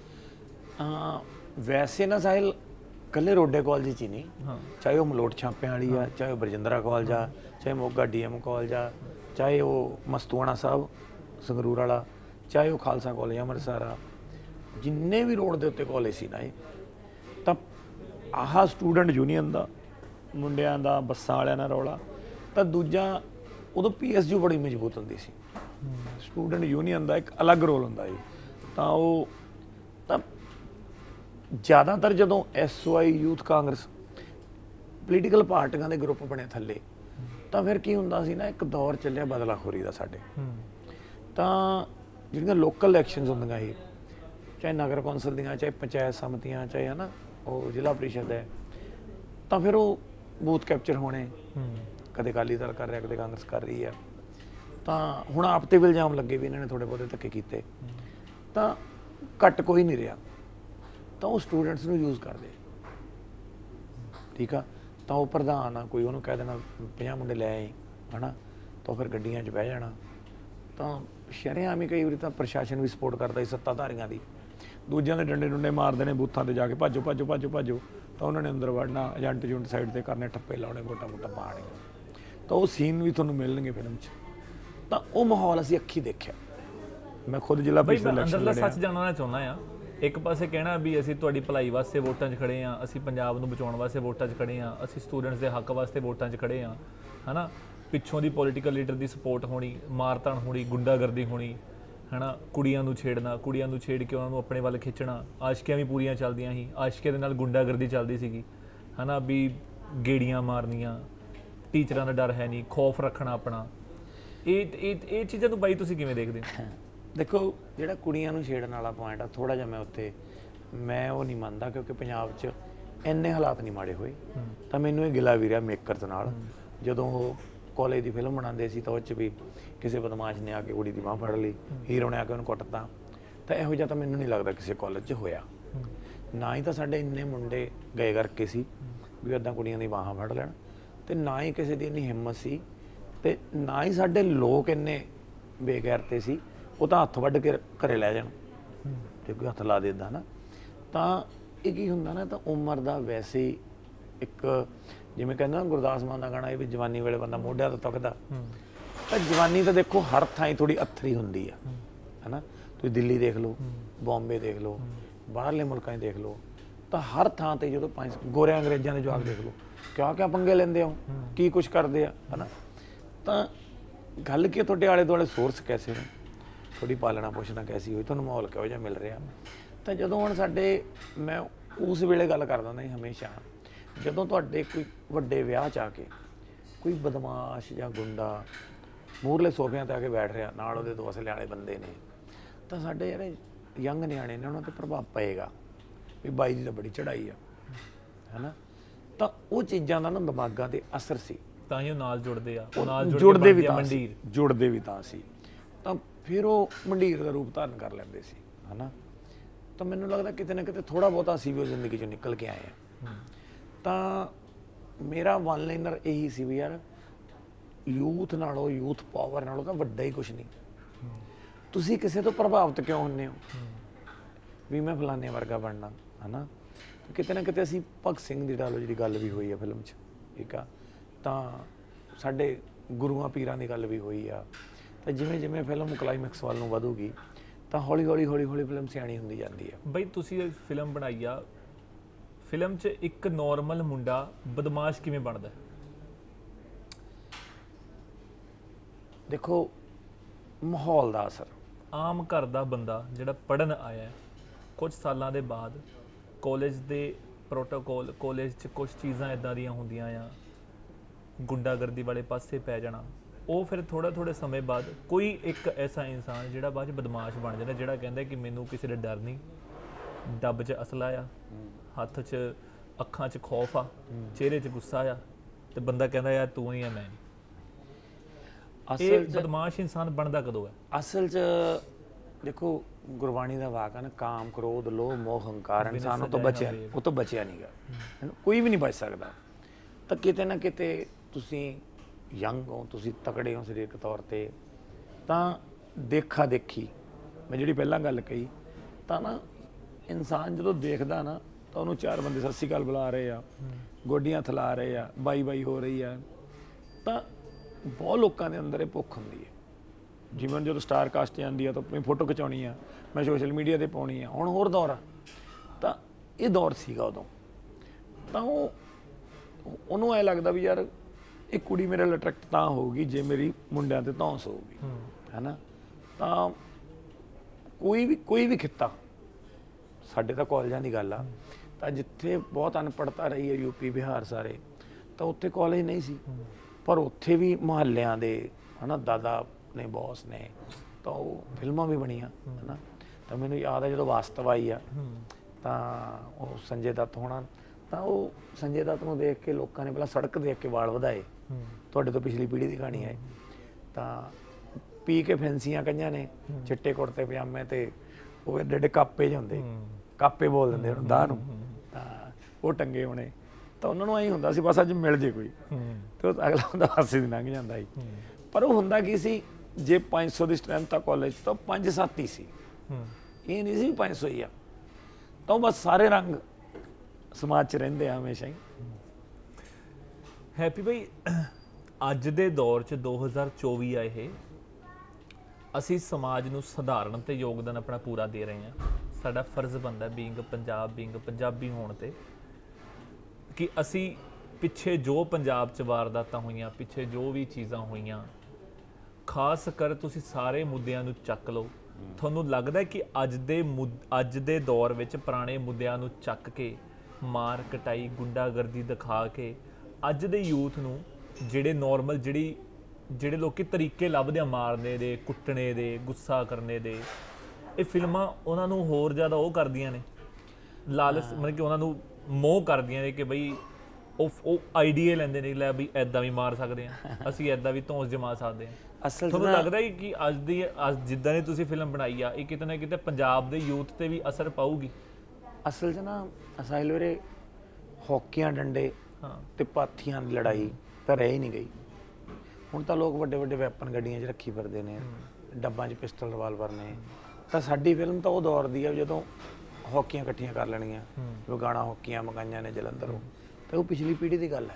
ਵੈਸੇ ਨਾ ਸਾਹਿਲ ਇਕੱਲੇ ਰੋਡੇ ਕਾਲਜ 'ਚ ਹੀ ਨਹੀਂ, ਚਾਹੇ ਉਹ ਮਲੋਟ ਛਾਪਿਆਂ ਵਾਲੀ ਆ, ਚਾਹੇ ਉਹ ਬਰਜਿੰਦਰਾ ਕਾਲਜ ਆ, ਚਾਹੇ ਮੋਗਾ ਡੀ ਐਮ ਕਾਲਜ ਆ, ਚਾਹੇ ਉਹ ਮਸਤੂਆਣਾ ਸਾਹਿਬ ਸੰਗਰੂਰ ਵਾਲਾ, ਚਾਹੇ ਉਹ ਖਾਲਸਾ ਕਾਲਜ ਅੰਮ੍ਰਿਤਸਰ ਆ, ਜਿੰਨੇ ਵੀ ਰੋਡ ਦੇ ਉੱਤੇ ਕਾਲਜ ਸੀ ਨਾ ਇਹ, ਤਾਂ ਆਹ ਸਟੂਡੈਂਟ ਯੂਨੀਅਨ ਦਾ, ਮੁੰਡਿਆਂ ਦਾ, ਬੱਸਾਂ ਵਾਲਿਆਂ ਨਾਲ ਰੌਲਾ। ਤਾਂ ਦੂਜਾ ਉਦੋਂ ਪੀ ਐਸ ਯੂ ਬੜੀ ਮਜ਼ਬੂਤ ਹੁੰਦੀ ਸੀ, ਸਟੂਡੈਂਟ ਯੂਨੀਅਨ ਦਾ ਇੱਕ ਅਲੱਗ ਰੋਲ ਹੁੰਦਾ ਸੀ। ਤਾਂ ਉਹ ਤਾਂ ਜ਼ਿਆਦਾਤਰ ਜਦੋਂ S O I youth Congress political ਪਾਰਟੀਆਂ ਦੇ ਗਰੁੱਪ ਬਣੇ ਥੱਲੇ, ਤਾਂ ਫਿਰ ਕੀ ਹੁੰਦਾ ਸੀ ਨਾ, ਇੱਕ ਦੌਰ ਚੱਲਿਆ ਬਦਲਾਖੋਰੀ ਦਾ ਸਾਡੇ। ਤਾਂ ਜਿਹੜੀਆਂ ਲੋਕਲ ਇਲੈਕਸ਼ਨਸ ਹੁੰਦੀਆਂ ਸੀ, ਚਾਹੇ ਨਗਰ ਕੌਂਸਲ ਦੀਆਂ, ਚਾਹੇ ਪੰਚਾਇਤ ਸਮਤੀਆਂ, ਚਾਹੇ ਹੈ ਨਾ ਉਹ ਜ਼ਿਲ੍ਹਾ ਪ੍ਰੀਸ਼ਦ ਹੈ, ਤਾਂ ਫਿਰ ਉਹ ਬੂਥ ਕੈਪਚਰ ਹੋਣੇ, ਕਦੇ ਅਕਾਲੀ ਦਲ ਕਰ ਰਿਹਾ, ਕਦੇ ਕਾਂਗਰਸ ਕਰ ਰਹੀ ਹੈ। ਤਾਂ ਹੁਣ ਆਪ 'ਤੇ ਵੀ ਇਲਜ਼ਾਮ ਲੱਗੇ ਵੀ ਇਹਨਾਂ ਨੇ ਥੋੜ੍ਹੇ ਬਹੁਤੇ ਧੱਕੇ ਕੀਤੇ, ਤਾਂ ਘੱਟ ਕੋਈ ਨਹੀਂ ਰਿਹਾ। ਤਾਂ ਉਹ ਸਟੂਡੈਂਟਸ ਨੂੰ ਯੂਜ਼ ਕਰਦੇ, ਠੀਕ ਆ। ਤਾਂ ਉਹ ਪ੍ਰਧਾਨ ਆ, ਕੋਈ ਉਹਨੂੰ ਕਹਿ ਦੇਣਾ ਪੰਜਾਹ ਮੁੰਡੇ ਲੈ ਆਏ ਹੈ ਨਾ, ਤਾਂ ਫਿਰ ਗੱਡੀਆਂ 'ਚ ਬਹਿ ਜਾਣਾ। ਤਾਂ ਸ਼ਰੇਆਮ ਹੀ ਕਈ ਵਾਰੀ ਤਾਂ ਪ੍ਰਸ਼ਾਸਨ ਵੀ ਸਪੋਰਟ ਕਰਦਾ ਸੀ ਸੱਤਾਧਾਰੀਆਂ ਦੀ, ਦੂਜਿਆਂ ਦੇ ਡੰਡੇ ਡੁੰਡੇ ਮਾਰਦੇ ਨੇ ਬੂਥਾਂ 'ਤੇ ਜਾ ਕੇ, ਭੱਜੋ ਭੱਜੋ ਭੱਜੋ ਭੱਜੋ। ਤਾਂ ਉਹਨਾਂ ਨੇ ਅੰਦਰ ਵੜਨਾ, ਏਜੰਟ ਏਜੰਟ ਸਾਈਡ 'ਤੇ ਕਰਨੇ, ਠੱਪੇ ਲਾਉਣੇ, ਵੋਟਾਂ ਵੋਟਾਂ ਪਾਉਣੀਆਂ। ਤਾਂ ਉਹ ਸੀਨ ਵੀ ਤੁਹਾਨੂੰ ਮਿਲਣਗੇ ਫਿਲਮ 'ਚ। ਤਾਂ ਉਹ ਮਾਹੌਲ ਅਸੀਂ ਅੱਖੀ ਦੇਖਿਆ। ਮੈਂ ਖੁਦ ਜ਼ਿਲ੍ਹਾ ਪ੍ਰੀਸ਼ਦ ਇਲੈਕਸ਼ਨ ਅੰਦਰਲਾ ਸੱਚ ਜਾਣਨਾ ਚਾਹੁੰਦਾ ਆ। ਇੱਕ ਪਾਸੇ ਕਹਿਣਾ ਵੀ ਅਸੀਂ ਤੁਹਾਡੀ ਭਲਾਈ ਵਾਸਤੇ ਵੋਟਾਂ 'ਚ ਖੜੇ ਹਾਂ, ਅਸੀਂ ਪੰਜਾਬ ਨੂੰ ਬਚਾਉਣ ਵਾਸਤੇ ਵੋਟਾਂ 'ਚ ਖੜੇ ਹਾਂ, ਅਸੀਂ ਸਟੂਡੈਂਟਸ ਦੇ ਹੱਕ ਵਾਸਤੇ ਵੋਟਾਂ 'ਚ ਖੜੇ ਹਾਂ, ਹੈ ਨਾ। ਪਿੱਛੋਂ ਦੀ ਪੋਲੀਟੀਕਲ ਲੀਡਰ ਦੀ ਸਪੋਰਟ ਹੋਣੀ, ਮਾਰਤਾਣ ਹੋਣੀ, ਗੁੰਡਾਗਰਦੀ ਹੋਣੀ, ਹੈ ਨਾ। ਕੁੜੀਆਂ ਨੂੰ ਛੇੜਨਾ, ਕੁੜੀਆਂ ਨੂੰ ਛੇੜ ਕੇ ਉਹਨਾਂ ਨੂੰ ਆਪਣੇ ਵੱਲ ਖਿੱਚਣਾ, ਆਸ਼ਕੀਆਂ ਵੀ ਪੂਰੀਆਂ ਚੱਲਦੀਆਂ ਸੀ, ਆਸ਼ਕੀਆਂ ਦੇ ਨਾਲ ਗੁੰਡਾਗਰਦੀ ਚੱਲਦੀ ਸੀਗੀ, ਹੈ ਨਾ। ਵੀ ਗੇੜੀਆਂ ਮਾਰਨੀਆਂ, ਟੀਚਰਾਂ ਦਾ ਡਰ ਹੈ ਨਹੀਂ, ਖੌਫ ਰੱਖਣਾ ਆਪਣਾ। ਇਹ ਇਹ ਇਹ ਚੀਜ਼ਾਂ ਨੂੰ ਬਾਈ ਤੁਸੀਂ ਕਿਵੇਂ ਦੇਖਦੇ ਹੋ? ਦੇਖੋ, ਜਿਹੜਾ ਕੁੜੀਆਂ ਨੂੰ ਛੇੜਨ ਵਾਲਾ ਪੁਆਇੰਟ ਆ, ਥੋੜ੍ਹਾ ਜਿਹਾ ਮੈਂ ਉੱਤੇ ਮੈਂ ਉਹ ਨਹੀਂ ਮੰਨਦਾ, ਕਿਉਂਕਿ ਪੰਜਾਬ 'ਚ ਇੰਨੇ ਹਾਲਾਤ ਨਹੀਂ ਮਾੜੇ ਹੋਏ। ਤਾਂ ਮੈਨੂੰ ਇਹ ਗਿਲਾ ਵੀ ਰਿਹਾ ਮੇਕਰਸ ਨਾਲ, ਜਦੋਂ ਉਹ ਕਾਲਜ ਦੀ ਫਿਲਮ ਬਣਾਉਂਦੇ ਸੀ ਤਾਂ ਉਹ 'ਚ ਵੀ ਕਿਸੇ ਬਦਮਾਸ਼ ਨੇ ਆ ਕੇ ਕੁੜੀ ਦੀ ਬਾਂਹ ਫੜ ਲਈ, ਹੀਰੋ ਨੇ ਆ ਕੇ ਉਹਨੂੰ ਕੁੱਟਤਾ। ਤਾਂ ਇਹੋ ਜਿਹਾ ਤਾਂ ਮੈਨੂੰ ਨਹੀਂ ਲੱਗਦਾ ਕਿਸੇ ਕਾਲਜ 'ਚ ਹੋਇਆ। ਨਾ ਹੀ ਤਾਂ ਸਾਡੇ ਇੰਨੇ ਮੁੰਡੇ ਗਏ ਕਰਕੇ ਸੀ ਵੀ ਇੱਦਾਂ ਕੁੜੀਆਂ ਦੀ ਬਾਹਾਂ ਫੜ ਲੈਣ, ਅਤੇ ਨਾ ਹੀ ਕਿਸੇ ਦੀ ਇੰਨੀ ਹਿੰਮਤ ਸੀ, ਅਤੇ ਨਾ ਹੀ ਸਾਡੇ ਲੋਕ ਇੰਨੇ ਬੇਗੈਰਤੇ ਸੀ ਉਹ ਤਾਂ ਹੱਥ ਵੱਢ ਕੇ ਘਰੇ ਲੈ ਜਾਣ ਜੇ ਕੋਈ ਹੱਥ ਲਾ ਦਿੰਦਾ ਨਾ। ਤਾਂ ਇਹ ਕੀ ਹੁੰਦਾ ਨਾ, ਤਾਂ ਉਮਰ ਦਾ ਵੈਸੇ ਹੀ ਇੱਕ, ਜਿਵੇਂ ਕਹਿੰਦਾ ਨਾ ਗੁਰਦਾਸ ਮਾਨ ਦਾ ਗਾਣਾ, ਇਹ ਵੀ ਜਵਾਨੀ ਵੇਲੇ ਬੰਦਾ ਮੋਢਿਆਂ ਤੋਂ ਤੱਕਦਾ। ਤਾਂ ਜਵਾਨੀ ਤਾਂ ਦੇਖੋ ਹਰ ਥਾਂ ਥੋੜ੍ਹੀ ਅੱਥਰੀ ਹੁੰਦੀ ਆ, ਹੈ ਨਾ। ਤੁਸੀਂ ਦਿੱਲੀ ਦੇਖ ਲਓ, ਬੰਬੇ ਦੇਖ ਲਓ, ਬਾਹਰਲੇ ਮੁਲਕਾਂ 'ਚ ਦੇਖ ਲਓ, ਤਾਂ ਹਰ ਥਾਂ 'ਤੇ ਜਦੋਂ ਪੰਜ ਗੋਰਿਆਂ ਅੰਗਰੇਜ਼ਾਂ ਦੇ ਜਵਾਕ ਦੇਖ ਲਓ, ਕਿਆ ਕਿਆ ਪੰਗੇ ਲੈਂਦੇ ਹੋ, ਕੀ ਕੁਛ ਕਰਦੇ ਆ, ਹੈ ਨਾ। ਤਾਂ ਗੱਲ ਕੀ, ਤੁਹਾਡੇ ਆਲੇ ਦੁਆਲੇ ਸੋਰਸ ਕੈਸੇ ਨੇ, ਤੁਹਾਡੀ ਪਾਲਣਾ ਪੋਸ਼ਣਾ ਕੈਸੀ ਹੋਈ, ਤੁਹਾਨੂੰ ਮਾਹੌਲ ਕਿਹੋ ਜਿਹਾ ਮਿਲ ਰਿਹਾ। ਤਾਂ ਜਦੋਂ ਹੁਣ ਸਾਡੇ, ਮੈਂ ਉਸ ਵੇਲੇ ਗੱਲ ਕਰਦਾ ਹੁੰਦਾ ਸੀ ਹਮੇਸ਼ਾ, ਜਦੋਂ ਤੁਹਾਡੇ ਕੋਈ ਵੱਡੇ ਵਿਆਹ 'ਚ ਆ ਕੇ ਕੋਈ ਬਦਮਾਸ਼ ਜਾਂ ਗੁੰਡਾ ਮੂਹਰਲੇ ਸੋਫਿਆਂ 'ਤੇ ਆ ਕੇ ਬੈਠ ਰਿਹਾ, ਨਾਲ ਉਹਦੇ ਦੋ ਅਸਲੇ ਵਾਲੇ ਬੰਦੇ ਨੇ, ਤਾਂ ਸਾਡੇ ਜਿਹੜੇ ਯੰਗ ਨਿਆਣੇ ਨੇ ਉਹਨਾਂ 'ਤੇ ਪ੍ਰਭਾਵ ਪਏਗਾ ਵੀ ਬਾਈ ਦੀ ਤਾਂ ਬੜੀ ਚੜ੍ਹਾਈ ਆ, ਹੈ ਨਾ। ਤਾਂ ਉਹ ਚੀਜ਼ਾਂ ਦਾ ਨਾ ਦਿਮਾਗਾਂ 'ਤੇ ਅਸਰ ਸੀ, ਤਾਂ ਹੀ ਉਹ ਨਾਲ ਜੁੜਦੇ ਆ, ਉਹ ਨਾਲ ਜੁੜਦੇ ਵੀ ਤਾਂ ਸੀ ਜੁੜਦੇ ਵੀ ਤਾਂ ਸੀ ਤਾਂ ਫਿਰ ਉਹ ਮੰਡੀਰ ਦਾ ਰੂਪ ਧਾਰਨ ਕਰ ਲੈਂਦੇ ਸੀ, ਹੈ ਨਾ। ਤਾਂ ਮੈਨੂੰ ਲੱਗਦਾ ਕਿਤੇ ਨਾ ਕਿਤੇ ਥੋੜ੍ਹਾ ਬਹੁਤਾ ਅਸੀਂ ਵੀ ਉਹ ਜ਼ਿੰਦਗੀ 'ਚੋਂ ਨਿਕਲ ਕੇ ਆਏ ਹਾਂ। ਤਾਂ ਮੇਰਾ ਵਨ ਲਾਈਨਰ ਇਹੀ ਸੀ ਵੀ ਯਾਰ, ਯੂਥ ਨਾਲੋਂ, ਯੂਥ ਪਾਵਰ ਨਾਲੋਂ ਤਾਂ ਵੱਡਾ ਹੀ ਕੁਛ ਨਹੀਂ। ਤੁਸੀਂ ਕਿਸੇ ਤੋਂ ਪ੍ਰਭਾਵਿਤ ਕਿਉਂ ਹੁੰਦੇ ਹੋ ਵੀ ਮੈਂ ਫਲਾਣੇ ਵਰਗਾ ਬਣਨਾ, ਹੈ ਨਾ। ਕਿਤੇ ਨਾ ਕਿਤੇ ਅਸੀਂ ਭਗਤ ਸਿੰਘ ਦੀ ਡਾਲੋ ਜਿਹੜੀ ਗੱਲ ਵੀ ਹੋਈ ਆ ਫਿਲਮ 'ਚ, ਠੀਕ ਆ, ਤਾਂ ਸਾਡੇ ਗੁਰੂਆਂ ਪੀਰਾਂ ਦੀ ਗੱਲ ਵੀ ਹੋਈ ਆ। ਤਾਂ ਜਿਵੇਂ ਜਿਵੇਂ ਫਿਲਮ ਕਲਾਈਮੈਕਸ ਵੱਲ ਨੂੰ ਵਧੂਗੀ ਤਾਂ ਹੌਲੀ ਹੌਲੀ ਹੌਲੀ ਹੌਲੀ ਫਿਲਮ ਸਿਆਣੀ ਹੁੰਦੀ ਜਾਂਦੀ ਆ। ਬਈ ਤੁਸੀਂ ਇਹ ਫਿਲਮ ਬਣਾਈ ਆ, ਫਿਲਮ 'ਚ ਇੱਕ ਨੋਰਮਲ ਮੁੰਡਾ ਬਦਮਾਸ਼ ਕਿਵੇਂ ਬਣਦਾ? ਦੇਖੋ, ਮਾਹੌਲ ਦਾ ਅਸਰ। ਆਮ ਘਰ ਦਾ ਬੰਦਾ ਜਿਹੜਾ ਪੜ੍ਹਨ ਆਇਆ, ਕੁਝ ਸਾਲਾਂ ਦੇ ਬਾਅਦ ਕਾਲਜ ਦੇ ਪ੍ਰੋਟੋਕੋਲ, ਕਾਲਜ 'ਚ ਕੁਝ ਚੀਜ਼ਾਂ ਇੱਦਾਂ ਦੀਆਂ ਹੁੰਦੀਆਂ ਆ, ਗੁੰਡਾਗਰਦੀ ਵਾਲੇ ਪਾਸੇ ਪੈ ਜਾਣਾ, ਉਹ ਫਿਰ ਥੋੜ੍ਹਾ ਥੋੜ੍ਹੇ ਸਮੇਂ ਬਾਅਦ ਕੋਈ ਇੱਕ ਐਸਾ ਇਨਸਾਨ ਜਿਹੜਾ ਬਾਅਦ 'ਚ ਬਦਮਾਸ਼ ਬਣ ਜਾਂਦਾ, ਜਿਹੜਾ ਕਹਿੰਦਾ ਕਿ ਮੈਨੂੰ ਕਿਸੇ ਦਾ ਡਰ ਨਹੀਂ, ਡੱਬ 'ਚ ਅਸਲਾ ਆ, ਹੱਥ 'ਚ ਅੱਖਾਂ 'ਚ ਖੌਫ ਆ, ਚਿਹਰੇ 'ਚ ਗੁੱਸਾ ਆ, ਤੇ ਬੰਦਾ ਕਹਿੰਦਾ ਯਾਰ ਤੂੰ ਨਹੀਂ ਆ ਮੈਂ ਨਹੀਂ। ਇਹ ਬਦਮਾਸ਼ ਇਨਸਾਨ ਬਣਦਾ ਕਦੋਂ ਹੈ? ਅਸਲ 'ਚ ਦੇਖੋ, ਗੁਰਬਾਣੀ ਦਾ ਵਾਕ ਹੈ ਨਾ, ਕਾਮ ਕ੍ਰੋਧ ਲੋਭ ਮੋਹ ਹੰਕਾਰ, ਇਨਸਾਨ ਉਹ ਤੋਂ ਬਚਿਆ ਉਹ ਤੋਂ ਬਚਿਆ ਨਹੀਂ ਗਾ, ਕੋਈ ਵੀ ਨਹੀਂ ਬਚ ਸਕਦਾ। ਤਾਂ ਕਿਤੇ ਨਾ ਕਿਤੇ ਤੁਸੀਂ ਯੰਗ ਹੋ, ਤੁਸੀਂ ਤਕੜੇ ਹੋ ਸਰੀਰਕ ਤੌਰ 'ਤੇ, ਤਾਂ ਦੇਖਾ ਦੇਖੀ ਮੈਂ ਜਿਹੜੀ ਪਹਿਲਾਂ ਗੱਲ ਕਹੀ, ਤਾਂ ਨਾ ਇਨਸਾਨ ਜਦੋਂ ਦੇਖਦਾ ਨਾ ਤਾਂ ਉਹਨੂੰ ਚਾਰ ਬੰਦੇ ਸਤਿ ਸ਼੍ਰੀ ਅਕਾਲ ਬੁਲਾ ਰਹੇ ਆ, ਗੋਡੀਆਂ ਥਲਾ ਰਹੇ ਆ, ਬਾਈ ਬਾਈ ਹੋ ਰਹੀ ਆ। ਤਾਂ ਬਹੁਤ ਲੋਕਾਂ ਦੇ ਅੰਦਰ ਇਹ ਭੁੱਖ ਹੁੰਦੀ ਹੈ, ਜਿਵੇਂ ਜਦੋਂ ਸਟਾਰ ਕਾਸਟ ਜਾਂਦੀ ਆ ਤਾਂ ਆਪਣੀ ਫੋਟੋ ਖਿਚਾਉਣੀ ਆ, ਮੈਂ ਸੋਸ਼ਲ ਮੀਡੀਆ 'ਤੇ ਪਾਉਣੀ ਆ। ਹੁਣ ਹੋਰ ਦੌਰ ਆ, ਤਾਂ ਇਹ ਦੌਰ ਸੀਗਾ ਉਦੋਂ। ਤਾਂ ਉਹ ਉਹਨੂੰ ਐ ਲੱਗਦਾ ਵੀ ਯਾਰ ਇਹ ਕੁੜੀ ਮੇਰੇ ਨਾਲ ਅਟਰੈਕਟ ਤਾਂ ਹੋਊਗੀ ਜੇ ਮੇਰੀ ਮੁੰਡਿਆਂ 'ਤੇ ਧੌਂਸ ਹੋਊਗੀ, ਹੈ ਨਾ। ਤਾਂ ਕੋਈ ਵੀ ਕੋਈ ਵੀ ਖਿੱਤਾ, ਸਾਡੇ ਤਾਂ ਕਾਲਜਾਂ ਦੀ ਗੱਲ ਆ, ਤਾਂ ਜਿੱਥੇ ਬਹੁਤ ਅਨਪੜ੍ਹਤਾ ਰਹੀ ਹੈ, ਯੂਪੀ ਬਿਹਾਰ ਸਾਰੇ, ਤਾਂ ਉੱਥੇ ਕਾਲਜ ਨਹੀਂ ਸੀ, ਪਰ ਉੱਥੇ ਵੀ ਮੁਹੱਲਿਆਂ ਦੇ ਹਨਾ ਦਾਦਾ ਨੇ ਬੌਸ ਨੇ ਤਾਂ ਉਹ ਫਿਲਮਾਂ ਵੀ ਬਣੀਆਂ ਹਨਾ। ਤਾਂ ਮੈਨੂੰ ਯਾਦ ਹੈ ਜਦੋਂ ਵਾਸਤਵ ਆਈ ਆ ਤਾਂ ਉਹ ਸੰਜੇ ਦੱਤ ਹੋਣਾ ਤਾਂ ਉਹ ਸੰਜੇ ਦੱਤ ਨੂੰ ਦੇਖ ਕੇ ਲੋਕਾਂ ਨੇ ਪਹਿਲਾਂ ਸੜਕ ਦੇਖ ਕੇ ਵਾਲ ਵਧਾਏ, ਤੁਹਾਡੇ ਤੋਂ ਪਿਛਲੀ ਪੀੜ੍ਹੀ ਦੀ ਕਹਾਣੀ ਹੈ। ਤਾਂ ਪੀ ਕੇ ਫੈਂਸੀਆਂ ਕਈਆਂ ਨੇ ਚਿੱਟੇ ਕੁੜਤੇ ਪਜਾਮੇ ਤੇ ਉਹ ਏਡੇ ਏਡੇ ਕਾਪੇ ਜਿਹੇ ਹੁੰਦੇ, ਕਾਪੇ ਬੋਲ ਦਿੰਦੇ ਉਹਨੂੰ ਦਾਹ ਨੂੰ, ਤਾਂ ਉਹ ਟੰਗੇ ਹੋਣੇ। ਤਾਂ ਉਹਨਾਂ ਨੂੰ ਐਂ ਹੁੰਦਾ ਸੀ ਬਸ ਅੱਜ ਮਿਲ ਜੇ ਕੋਈ, ਤੇ ਉਹ ਅਗਲਾ ਹੁੰਦਾ ਹਾਸੇ ਦੀ ਲੰਘ ਜਾਂਦਾ ਸੀ। ਪਰ ਉਹ ਹੁੰਦਾ ਕੀ ਸੀ, ਜੇ ਪੰਜ ਸੌ ਦੀ ਸਟਰੈਂਥ ਆ ਕਾਲਜ ਤਾਂ ਪੰਜ ਸੱਤ ਹੀ ਸੀ, ਇਹ ਨਹੀਂ ਸੀ ਪੰਜ ਸੌ ਹੀ ਆ। ਤਾਂ ਉਹ ਬਸ ਸਾਰੇ ਰੰਗ ਸਮਾਜ 'ਚ ਰਹਿੰਦੇ ਆ ਹਮੇਸ਼ਾ ਹੀ। ਹੈਪੀ ਭਾਈ, ਅੱਜ ਦੇ ਦੌਰ 'ਚ ਦੋ ਹਜ਼ਾਰ ਚੌਵੀ ਆ ਇਹ, ਅਸੀਂ ਸਮਾਜ ਨੂੰ ਸਧਾਰਨ ਤੇ ਯੋਗਦਾਨ ਆਪਣਾ ਪੂਰਾ ਦੇ ਰਹੇ ਹਾਂ। ਸਾਡਾ ਫਰਜ਼ ਬਣਦਾ ਬੀਇੰਗ ਪੰਜਾਬ, ਬੀਇੰਗ ਪੰਜਾਬੀ ਹੋਣ ਤੇ, ਕਿ ਅਸੀਂ ਪਿੱਛੇ ਜੋ ਪੰਜਾਬ 'ਚ ਵਾਰਦਾਤਾਂ ਹੋਈਆਂ, ਪਿੱਛੇ ਜੋ ਵੀ ਚੀਜ਼ਾਂ ਹੋਈਆਂ, ਖਾਸ ਕਰ ਤੁਸੀਂ ਸਾਰੇ ਮੁੱਦਿਆਂ ਨੂੰ ਚੱਕ ਲਓ। ਤੁਹਾਨੂੰ ਲੱਗਦਾ ਕਿ ਅੱਜ ਦੇ ਅੱਜ ਦੇ ਦੌਰ ਵਿੱਚ ਪੁਰਾਣੇ ਮੁੱਦਿਆਂ ਨੂੰ ਚੱਕ ਕੇ ਮਾਰ ਕਟਾਈ ਗੁੰਡਾਗਰਦੀ ਦਿਖਾ ਕੇ ਅੱਜ ਦੇ ਯੂਥ ਨੂੰ ਜਿਹੜੇ ਨੋਰਮਲ ਜਿਹੜੀ ਜਿਹੜੇ ਲੋਕੀ ਤਰੀਕੇ ਲੱਭਦੇ ਆ ਮਾਰਨੇ ਦੇ, ਕੁੱਟਣੇ ਦੇ, ਗੁੱਸਾ ਕਰਨੇ ਦੇ, ਇਹ ਫਿਲਮਾਂ ਉਹਨਾਂ ਨੂੰ ਹੋਰ ਜ਼ਿਆਦਾ ਉਹ ਕਰਦੀਆਂ ਨੇ, ਲਾਲਚ ਮਤਲਬ ਕਿ ਉਹਨਾਂ ਨੂੰ ਮੋਹ ਕਰਦੀਆਂ ਨੇ ਕਿ ਬਈ ਉਹ ਉਹ ਆਈਡੀਆ ਲੈਂਦੇ ਨੇ ਲੈ ਵੀ ਐਦਾਂ ਵੀ ਮਾਰ ਸਕਦੇ ਹਾਂ ਅਸੀਂ, ਐਦਾਂ ਵੀ ਧੌਂਸ ਜਮਾ ਸਕਦੇ ਹਾਂ। ਅਸਲ ਤੁਹਾਨੂੰ ਲੱਗਦਾ ਹੈ ਕਿ ਅੱਜ ਦੀ ਅੱਜ ਜਿੱਦਾਂ ਦੀ ਤੁਸੀਂ ਫਿਲਮ ਬਣਾਈ ਆ ਇਹ ਕਿਤੇ ਨਾ ਕਿਤੇ ਪੰਜਾਬ ਦੇ ਯੂਥ ਤੇ ਵੀ ਅਸਰ ਪਾਊਗੀ? ਅਸਲ 'ਚ ਨਾ ਸਾਹਿਲ ਵੀਰੇ ਹੌਕੀਆਂ ਡੰਡੇ ਤੇ ਪਾਥੀਆਂ ਦੀ ਲੜਾਈ ਤਾਂ ਰਹਿ ਹੀ ਨਹੀਂ ਗਈ। ਹੁਣ ਤਾਂ ਲੋਕ ਵੱਡੇ ਵੱਡੇ ਵੈਪਨ ਗੱਡੀਆਂ 'ਚ ਰੱਖੀ ਫਿਰਦੇ ਨੇ, ਡੱਬਾਂ 'ਚ ਪਿਸਟਲ ਰਿਵਾਲਵਰ ਨੇ। ਤਾਂ ਸਾਡੀ ਫਿਲਮ ਤਾਂ ਉਹ ਦੌਰ ਦੀ ਆ ਜਦੋਂ ਹੌਕੀਆਂ ਇਕੱਠੀਆਂ ਕਰ ਲੈਣੀਆਂ, ਜੋ ਗਾਣਾ ਹੌਕੀਆਂ ਮੰਗਾਈਆਂ ਨੇ ਜਲੰਧਰੋਂ, ਤਾਂ ਉਹ ਪਿਛਲੀ ਪੀੜ੍ਹੀ ਦੀ ਗੱਲ ਹੈ।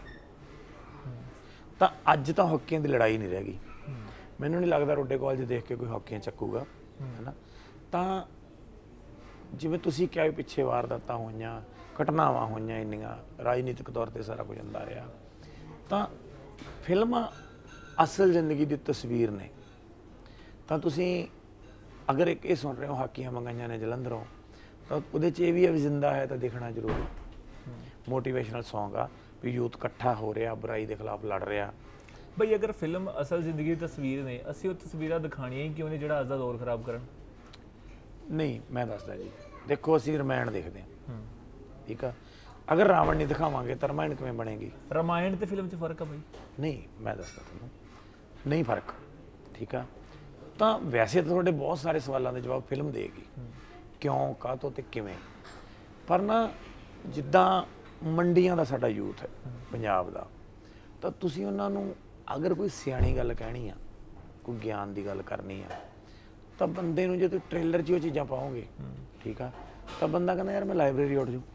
ਤਾਂ ਅੱਜ ਤਾਂ ਹੌਕੀਆਂ ਦੀ ਲੜਾਈ ਨਹੀਂ ਰਹਿ ਗਈ। ਮੈਨੂੰ ਨਹੀਂ ਲੱਗਦਾ ਰੋਡੇ ਕਾਲਜ ਦੇਖ ਕੇ ਕੋਈ ਹੌਕੀਆਂ ਚੱਕੂਗਾ, ਹੈ ਨਾ। ਤਾਂ ਜਿਵੇਂ ਤੁਸੀਂ ਕਿਹਾ ਵੀ ਪਿੱਛੇ ਵਾਰਦਾਤਾਂ ਹੋਈਆਂ, ਘਟਨਾਵਾਂ ਹੋਈਆਂ ਇੰਨੀਆਂ, ਰਾਜਨੀਤਿਕ ਤੌਰ 'ਤੇ ਸਾਰਾ ਕੁਝ ਹੁੰਦਾ ਰਿਹਾ, ਤਾਂ ਫਿਲਮਾਂ ਅਸਲ ਜ਼ਿੰਦਗੀ ਦੀ ਤਸਵੀਰ ਨੇ। ਤਾਂ ਤੁਸੀਂ ਅਗਰ ਇੱਕ ਇਹ ਸੁਣ ਰਹੇ ਹੋ ਹਾਕੀਆਂ ਮੰਗਾਈਆਂ ਨੇ ਜਲੰਧਰੋਂ, ਤਾਂ ਉਹਦੇ 'ਚ ਇਹ ਵੀ ਹੈ ਵੀ ਜ਼ਿੰਦਾ ਹੈ ਤਾਂ ਦੇਖਣਾ ਜ਼ਰੂਰੀ। ਮੋਟੀਵੇਸ਼ਨਲ ਸੌਂਗ ਆ ਵੀ ਯੂਥ ਇਕੱਠਾ ਹੋ ਰਿਹਾ, ਬੁਰਾਈ ਦੇ ਖਿਲਾਫ ਲੜ ਰਿਹਾ। ਬਈ ਅਗਰ ਫਿਲਮ ਅਸਲ ਜ਼ਿੰਦਗੀ ਦੀ ਤਸਵੀਰ ਨੇ, ਅਸੀਂ ਉਹ ਤਸਵੀਰਾਂ ਦਿਖਾਣੀਆਂ ਹੀ ਕਿਉਂ ਨੇ ਜਿਹੜਾ ਅੱਜ ਦਾ ਦੌਰ ਖਰਾਬ ਕਰਨ? ਨਹੀਂ, ਮੈਂ ਦੱਸਦਾ ਜੀ, ਦੇਖੋ ਅਸੀਂ ਰਮਾਇਣ ਦੇਖਦੇ ਹਾਂ, ਠੀਕ ਆ। ਅਗਰ ਰਾਵਣ ਨਹੀਂ ਦਿਖਾਵਾਂਗੇ ਤਾਂ ਰਮਾਇਣ ਕਿਵੇਂ ਬਣੇਗੀ? ਰਮਾਇਣ ਤੇ ਫਿਲਮ 'ਚ ਫਰਕ ਆ ਬਈ? ਨਹੀਂ, ਮੈਂ ਦੱਸਦਾ ਤੁਹਾਨੂੰ, ਨਹੀਂ ਫਰਕ, ਠੀਕ ਆ। ਤਾਂ ਵੈਸੇ ਤਾਂ ਤੁਹਾਡੇ ਬਹੁਤ ਸਾਰੇ ਸਵਾਲਾਂ ਦੇ ਜਵਾਬ ਫਿਲਮ ਦੇਗੀ, ਕਿਉਂ, ਕਾਹਤੋਂ ਤੇ ਕਿਵੇਂ। ਪਰ ਨਾ ਜਿੱਦਾਂ ਮੰਡੀਆਂ ਦਾ ਸਾਡਾ ਯੂਥ ਹੈ ਪੰਜਾਬ ਦਾ, ਤਾਂ ਤੁਸੀਂ ਉਹਨਾਂ ਨੂੰ ਅਗਰ ਕੋਈ ਸਿਆਣੀ ਗੱਲ ਕਹਿਣੀ ਆ, ਕੋਈ ਗਿਆਨ ਦੀ ਗੱਲ ਕਰਨੀ ਆ, ਤਾਂ ਬੰਦੇ ਨੂੰ ਜੇ ਤੁਸੀਂ ਟ੍ਰੇਲਰ 'ਚ ਉਹ ਚੀਜ਼ਾਂ ਪਾਓਗੇ, ਠੀਕ ਆ, ਤਾਂ ਬੰਦਾ ਕਹਿੰਦਾ ਯਾਰ ਮੈਂ ਲਾਇਬ੍ਰੇਰੀ ਉੱਠ ਜੂ।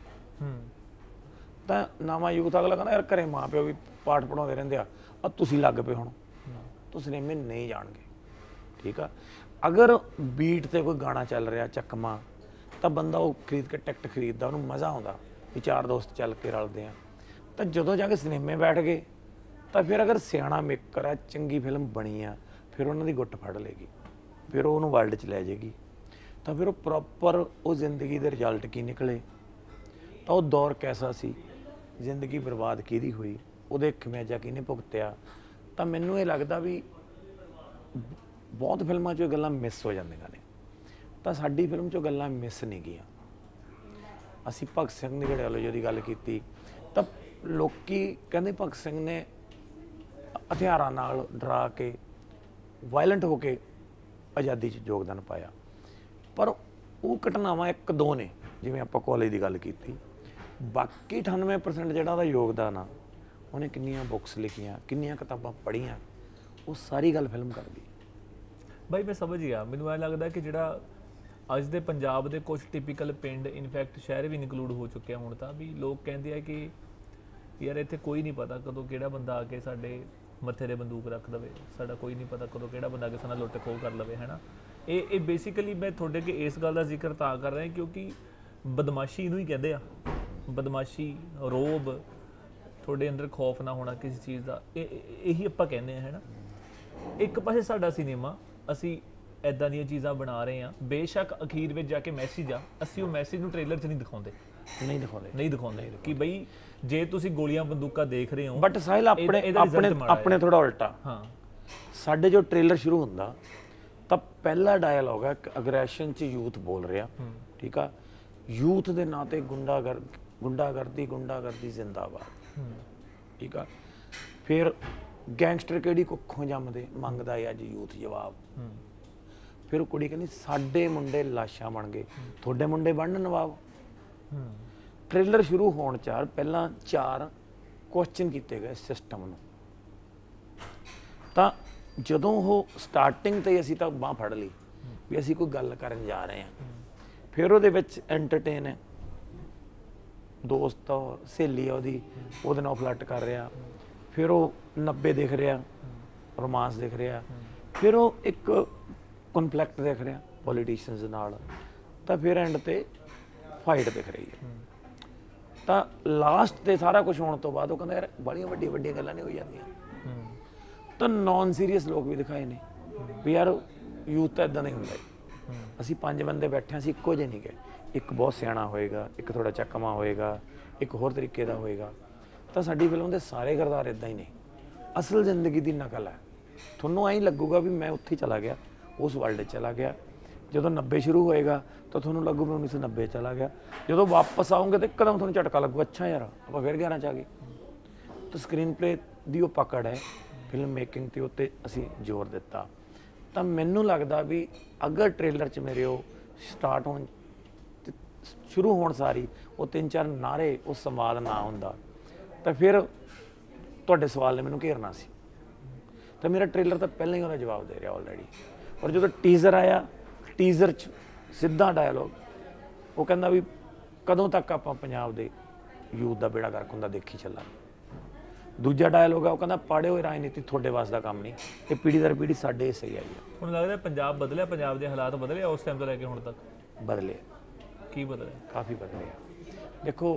ਤਾਂ ਨਵਾਂ ਯੂਥ ਅਗਲਾ ਕਹਿੰਦਾ ਯਾਰ ਘਰੇ ਮਾਂ ਪਿਓ ਵੀ ਪਾਠ ਪੜ੍ਹਾਉਂਦੇ ਰਹਿੰਦੇ ਆ, ਆ ਤੁਸੀਂ ਲੱਗ ਪਏ ਹੁਣ, ਤਾਂ ਸਿਨੇਮੇ ਨਹੀਂ ਜਾਣਗੇ, ਠੀਕ ਆ। ਅਗਰ ਬੀਟ 'ਤੇ ਕੋਈ ਗਾਣਾ ਚੱਲ ਰਿਹਾ ਚੱਕਮਾ, ਤਾਂ ਬੰਦਾ ਉਹ ਖਰੀਦ ਕੇ ਟਿਕਟ ਖਰੀਦਦਾ, ਉਹਨੂੰ ਮਜ਼ਾ ਆਉਂਦਾ ਵੀ ਚਾਰ ਦੋਸਤ ਚੱਲ ਕੇ ਰਲਦੇ ਆ। ਤਾਂ ਜਦੋਂ ਜਾ ਕੇ ਸਿਨੇਮੇ ਬੈਠ ਗਏ, ਤਾਂ ਫਿਰ ਅਗਰ ਸਿਆਣਾ ਮੇਕਰ ਆ, ਚੰਗੀ ਫਿਲਮ ਬਣੀ ਆ, ਫਿਰ ਉਹਨਾਂ ਦੀ ਗੁੱਟ ਫੜ ਲਏਗੀ, ਫਿਰ ਉਹ ਉਹਨੂੰ ਵਰਲਡ 'ਚ ਲੈ ਜਾਏਗੀ। ਤਾਂ ਫਿਰ ਉਹ ਪ੍ਰੋਪਰ ਉਹ ਜ਼ਿੰਦਗੀ ਦੇ ਰਿਜ਼ਲਟ ਕੀ ਨਿਕਲੇ, ਤਾਂ ਉਹ ਦੌਰ ਕੈਸਾ ਸੀ, ਜ਼ਿੰਦਗੀ ਬਰਬਾਦ ਕਿਹਦੀ ਹੋਈ, ਉਹਦੇ ਖਮਿਆਜਾ ਕਿਹਨੇ ਭੁਗਤਿਆ। ਤਾਂ ਮੈਨੂੰ ਇਹ ਲੱਗਦਾ ਵੀ ਬਹੁਤ ਫਿਲਮਾਂ 'ਚੋਂ ਗੱਲਾਂ ਮਿਸ ਹੋ ਜਾਂਦੀਆਂ ਨੇ, ਤਾਂ ਸਾਡੀ ਫਿਲਮ 'ਚੋਂ ਗੱਲਾਂ ਮਿਸ ਨਹੀਂ ਗਈਆਂ। ਅਸੀਂ ਭਗਤ ਸਿੰਘ ਦੀ ਆਈਡੀਓਲੋਜੀ ਦੀ ਗੱਲ ਕੀਤੀ, ਤਾਂ ਲੋਕੀ ਕਹਿੰਦੇ ਭਗਤ ਸਿੰਘ ਨੇ ਹਥਿਆਰਾਂ ਨਾਲ ਡਰਾ ਕੇ, ਵਾਇਲੈਂਟ ਹੋ ਕੇ ਆਜ਼ਾਦੀ 'ਚ ਯੋਗਦਾਨ ਪਾਇਆ। ਪਰ ਉਹ ਘਟਨਾਵਾਂ ਇੱਕ ਦੋ ਨੇ, ਜਿਵੇਂ ਆਪਾਂ ਕਾਲਜ ਦੀ ਗੱਲ ਕੀਤੀ, ਬਾਕੀ ਅਠਾਨਵੇਂ ਪਰਸੈਂਟ ਜਿਹੜਾ ਉਹਦਾ ਯੋਗਦਾਨ ਆ, ਉਹਨੇ ਕਿੰਨੀਆਂ ਬੁੱਕਸ ਲਿਖੀਆਂ, ਕਿੰਨੀਆਂ ਕਿਤਾਬਾਂ ਪੜ੍ਹੀਆਂ, ਉਹ ਸਾਰੀ ਗੱਲ ਫਿਲਮ ਕਰਦੀ। ਬਾਈ ਮੈਂ ਸਮਝ ਗਿਆ, ਮੈਨੂੰ ਐਂ ਲੱਗਦਾ ਕਿ ਜਿਹੜਾ ਅੱਜ ਦੇ ਪੰਜਾਬ ਦੇ ਕੁਝ ਟਿਪੀਕਲ ਪਿੰਡ, ਇਨਫੈਕਟ ਸ਼ਹਿਰ ਵੀ ਇਨਕਲੂਡ ਹੋ ਚੁੱਕੇ ਹੁਣ ਤਾਂ, ਵੀ ਲੋਕ ਕਹਿੰਦੇ ਆ ਕਿ ਯਾਰ ਇੱਥੇ ਕੋਈ ਨਹੀਂ ਪਤਾ ਕਦੋਂ ਕਿਹੜਾ ਬੰਦਾ ਆ ਕੇ ਸਾਡੇ ਮੱਥੇ 'ਤੇ ਬੰਦੂਕ ਰੱਖ ਦੇਵੇ, ਸਾਡਾ ਕੋਈ ਨਹੀਂ ਪਤਾ ਕਦੋਂ ਕਿਹੜਾ ਬੰਦਾ ਕਿਸੇ ਨਾਲ ਲੁੱਟ ਖੋਹ ਕਰ ਲਵੇ, ਹੈ ਨਾ। ਇਹ ਇਹ ਬੇਸਿਕਲੀ ਮੈਂ ਤੁਹਾਡੇ ਅੱਗੇ ਇਸ ਗੱਲ ਦਾ ਜ਼ਿਕਰ ਤਾਂ ਕਰ ਰਿਹਾ ਕਿਉਂਕਿ ਬਦਮਾਸ਼ੀ ਇਹਨੂੰ ਹੀ ਕਹਿੰਦੇ ਆ, ਬਦਮਾਸ਼ੀ, ਰੋਬ, ਤੁਹਾਡੇ ਅੰਦਰ ਖੌਫ ਨਾ ਹੋਣਾ ਕਿਸੇ ਚੀਜ਼ ਦਾ, ਇਹ ਇਹੀ ਆਪਾਂ ਕਹਿੰਦੇ ਹਾਂ, ਹੈ ਨਾ। ਇੱਕ ਪਾਸੇ ਸਾਡਾ ਸਿਨੇਮਾ, ਅਸੀਂ ਇੱਦਾਂ ਦੀਆਂ ਚੀਜ਼ਾਂ ਬਣਾ ਰਹੇ ਹਾਂ, ਬੇਸ਼ੱਕ ਅਖੀਰ ਵਿੱਚ ਜਾ ਕੇ ਮੈਸੇਜ ਆ, ਅਸੀਂ ਉਹ ਮੈਸੇਜ ਨੂੰ ਟ੍ਰੇਲਰ 'ਚ ਨਹੀਂ ਦਿਖਾਉਂਦੇ, ਨਹੀਂ ਦਿਖਾਉਂਦੇ ਨਹੀਂ ਦਿਖਾਉਂਦੇ ਕਿ ਬਈ ਜੇ ਤੁਸੀਂ ਗੋਲੀਆਂ ਬੰਦੂਕਾਂ ਦੇਖ ਰਹੇ ਹੋ ਬਟ ਸਾਹਿਲ ਆਪਣੇ ਆਪਣੇ ਆਪਣੇ ਥੋੜਾ ਉਲਟਾ। ਹਾਂ ਸਾਡੇ ਜੋ ਟ੍ਰੇਲਰ ਸ਼ੁਰੂ ਹੁੰਦਾ ਤਾਂ ਪਹਿਲਾ ਡਾਇਲੌਗ ਹੈ ਅਗਰੈਸ਼ਨ 'ਚ ਯੂਥ ਬੋਲ ਰਿਹਾ, ਠੀਕ ਆ, ਯੂਥ ਦੇ ਨਾਂ ਤੇ ਗੁੰਡਾਗਰ ਗੁੰਡਾਗਰਦੀ ਗੁੰਡਾਗਰਦੀ ਜ਼ਿੰਦਾਬਾਦ, ਠੀਕ ਆ। ਫਿਰ ਗੈਂਗਸਟਰ ਕਿਹੜੀ ਕੁੱਖੋਂ ਜੰਮਦੇ ਮੰਗਦਾ ਹੈ ਅੱਜ ਯੂਥ ਜਵਾਬ। ਫਿਰ ਉਹ ਕੁੜੀ ਕਹਿੰਦੀ ਸਾਡੇ ਮੁੰਡੇ ਲਾਸ਼ਾਂ ਬਣ ਗਏ, ਤੁਹਾਡੇ ਮੁੰਡੇ ਬਣਨ ਨਵਾਬ। ਟ੍ਰੇਲਰ ਸ਼ੁਰੂ ਹੋਣ ਚਾਰ ਪਹਿਲਾਂ ਚਾਰ ਕੁਐਸਚਨ ਕੀਤੇ ਗਏ ਸਿਸਟਮ ਨੂੰ, ਤਾਂ ਜਦੋਂ ਉਹ ਸਟਾਰਟਿੰਗ ਤੇ ਅਸੀਂ ਤਾਂ ਬਾਂਹ ਫੜ ਲਈ ਵੀ ਅਸੀਂ ਕੋਈ ਗੱਲ ਕਰਨ ਜਾ ਰਹੇ ਹਾਂ। ਫਿਰ ਉਹਦੇ ਵਿੱਚ ਐਂਟਰਟੇਨ ਹੈ, ਦੋਸਤ ਸਹੇਲੀ ਆ ਉਹਦੀ, ਉਹਦੇ ਨਾਲ ਫਲਰਟ ਕਰ ਰਿਹਾ। ਫਿਰ ਉਹ ਨੱਬੇ ਦਿਖ ਰਿਹਾ, ਰੋਮਾਂਸ ਦਿਖ ਰਿਹਾ। ਫਿਰ ਉਹ ਇੱਕ ਕਨਫਲਿਕਟ ਦਿਖ ਰਿਹਾ ਪੋਲੀਟੀਸ਼ੀਅਨਸ ਨਾਲ, ਤਾਂ ਫਿਰ ਐਂਡ ਤੇ ਫਾਈਟ ਦਿਖ ਰਹੀ ਹੈ। ਤਾਂ ਲਾਸਟ ਤੇ ਸਾਰਾ ਕੁਝ ਹੋਣ ਤੋਂ ਬਾਅਦ ਉਹ ਕਹਿੰਦਾ ਯਾਰ ਬੜੀਆਂ ਵੱਡੀਆਂ ਵੱਡੀਆਂ ਗੱਲਾਂ ਨਹੀਂ ਹੋ ਜਾਂਦੀਆਂ। ਤਾਂ ਨੌਨ ਸੀਰੀਅਸ ਲੋਕ ਵੀ ਦਿਖਾਏ ਨੇ ਵੀ ਯਾਰ ਯੂਥ ਤਾਂ ਇਦਾਂ ਨਹੀਂ ਹੁੰਦਾ। ਅਸੀਂ ਪੰਜ ਬੰਦੇ ਬੈਠੇ ਅਸੀਂ ਇੱਕੋ ਜਿਹੇ ਨਹੀਂ ਗਏ, ਇੱਕ ਬਹੁਤ ਸਿਆਣਾ ਹੋਏਗਾ, ਇੱਕ ਥੋੜਾ ਚੱਕਮਾ ਹੋਏਗਾ, ਇੱਕ ਹੋਰ ਤਰੀਕੇ ਦਾ ਹੋਏਗਾ। ਤਾਂ ਸਾਡੀ ਫਿਲਮ ਦੇ ਸਾਰੇ ਕਿਰਦਾਰ ਇਦਾਂ ਹੀ ਨੇ, ਅਸਲ ਜ਼ਿੰਦਗੀ ਦੀ ਨਕਲ ਹੈ। ਤੁਹਾਨੂੰ ਐਂ ਲੱਗੂਗਾ ਵੀ ਮੈਂ ਉੱਥੇ ਚਲਾ ਗਿਆ, ਉਸ ਵਰਲਡ 'ਚ ਚਲਾ ਗਿਆ। ਜਦੋਂ ਨੱਬੇ ਸ਼ੁਰੂ ਹੋਏਗਾ ਤਾਂ ਤੁਹਾਨੂੰ ਲੱਗੂ ਮੈਂ ਉੱਨੀ ਸੌ ਨੱਬੇ ਚਲਾ ਗਿਆ। ਜਦੋਂ ਵਾਪਸ ਆਉਂਗੇ ਤਾਂ ਇੱਕਦਮ ਤੁਹਾਨੂੰ ਝਟਕਾ ਲੱਗੂ, ਅੱਛਾ ਯਾਰ ਆਪਾਂ ਫਿਰ ਗਿਆਰਾਂ 'ਚ ਆ ਗਏ। ਤਾਂ ਸਕਰੀਨ ਪਲੇ ਦੀ ਉਹ ਪਕੜ ਹੈ, ਫਿਲਮ ਮੇਕਿੰਗ ਤੇ ਉੱਤੇ ਅਸੀਂ ਜ਼ੋਰ ਦਿੱਤਾ। ਤਾਂ ਮੈਨੂੰ ਲੱਗਦਾ ਵੀ ਅਗਰ ਟ੍ਰੇਲਰ 'ਚ ਮੇਰੇ ਉਹ ਸਟਾਰਟ ਹੋਣ ਸ਼ੁਰੂ ਹੋਣ ਸਾਰੀ ਉਹ ਤਿੰਨ ਚਾਰ ਨਾਰੇ ਉਹ ਸੰਵਾਦ ਨਾ ਹੁੰਦਾ ਤਾਂ ਫਿਰ ਤੁਹਾਡੇ ਸਵਾਲ ਨੇ ਮੈਨੂੰ ਘੇਰਨਾ ਸੀ। ਤਾਂ ਮੇਰਾ ਟ੍ਰੇਲਰ ਤਾਂ ਪਹਿਲਾਂ ਹੀ ਉਹਦਾ ਜਵਾਬ ਦੇ ਰਿਹਾ ਆਲਰੇਡੀ। ਔਰ ਜਦੋਂ ਟੀਜ਼ਰ ਆਇਆ, ਟੀਜ਼ਰ 'ਚ ਸਿੱਧਾ ਡਾਇਲੋਗ ਉਹ ਕਹਿੰਦਾ ਵੀ ਕਦੋਂ ਤੱਕ ਆਪਾਂ ਪੰਜਾਬ ਦੇ ਯੂਥ ਦਾ ਬੇੜਾ ਗਰਕ ਹੁੰਦਾ ਦੇਖੀ ਚੱਲਾਂਗੇ। ਦੂਜਾ ਡਾਇਲੋਗ ਆ ਉਹ ਕਹਿੰਦਾ ਪਾੜੇ ਹੋਏ ਰਾਜਨੀਤੀ ਤੁਹਾਡੇ ਵਾਸ ਦਾ ਕੰਮ ਨਹੀਂ, ਇਹ ਪੀੜ੍ਹੀ ਦਰ ਪੀੜ੍ਹੀ ਸਾਡੇ ਹਿੱਸੇ ਆਈ ਆ। ਹੁਣ ਲੱਗਦਾ ਪੰਜਾਬ ਬਦਲਿਆ, ਪੰਜਾਬ ਦੇ ਹਾਲਾਤ ਬਦਲੇ ਉਸ ਟਾਈਮ ਤੋਂ ਲੈ ਕੇ ਹੁਣ ਤੱਕ? ਬਦਲੇ, ਕੀ ਬਦਲਿਆ? ਕਾਫੀ ਬਦਲੇ ਆ। ਦੇਖੋ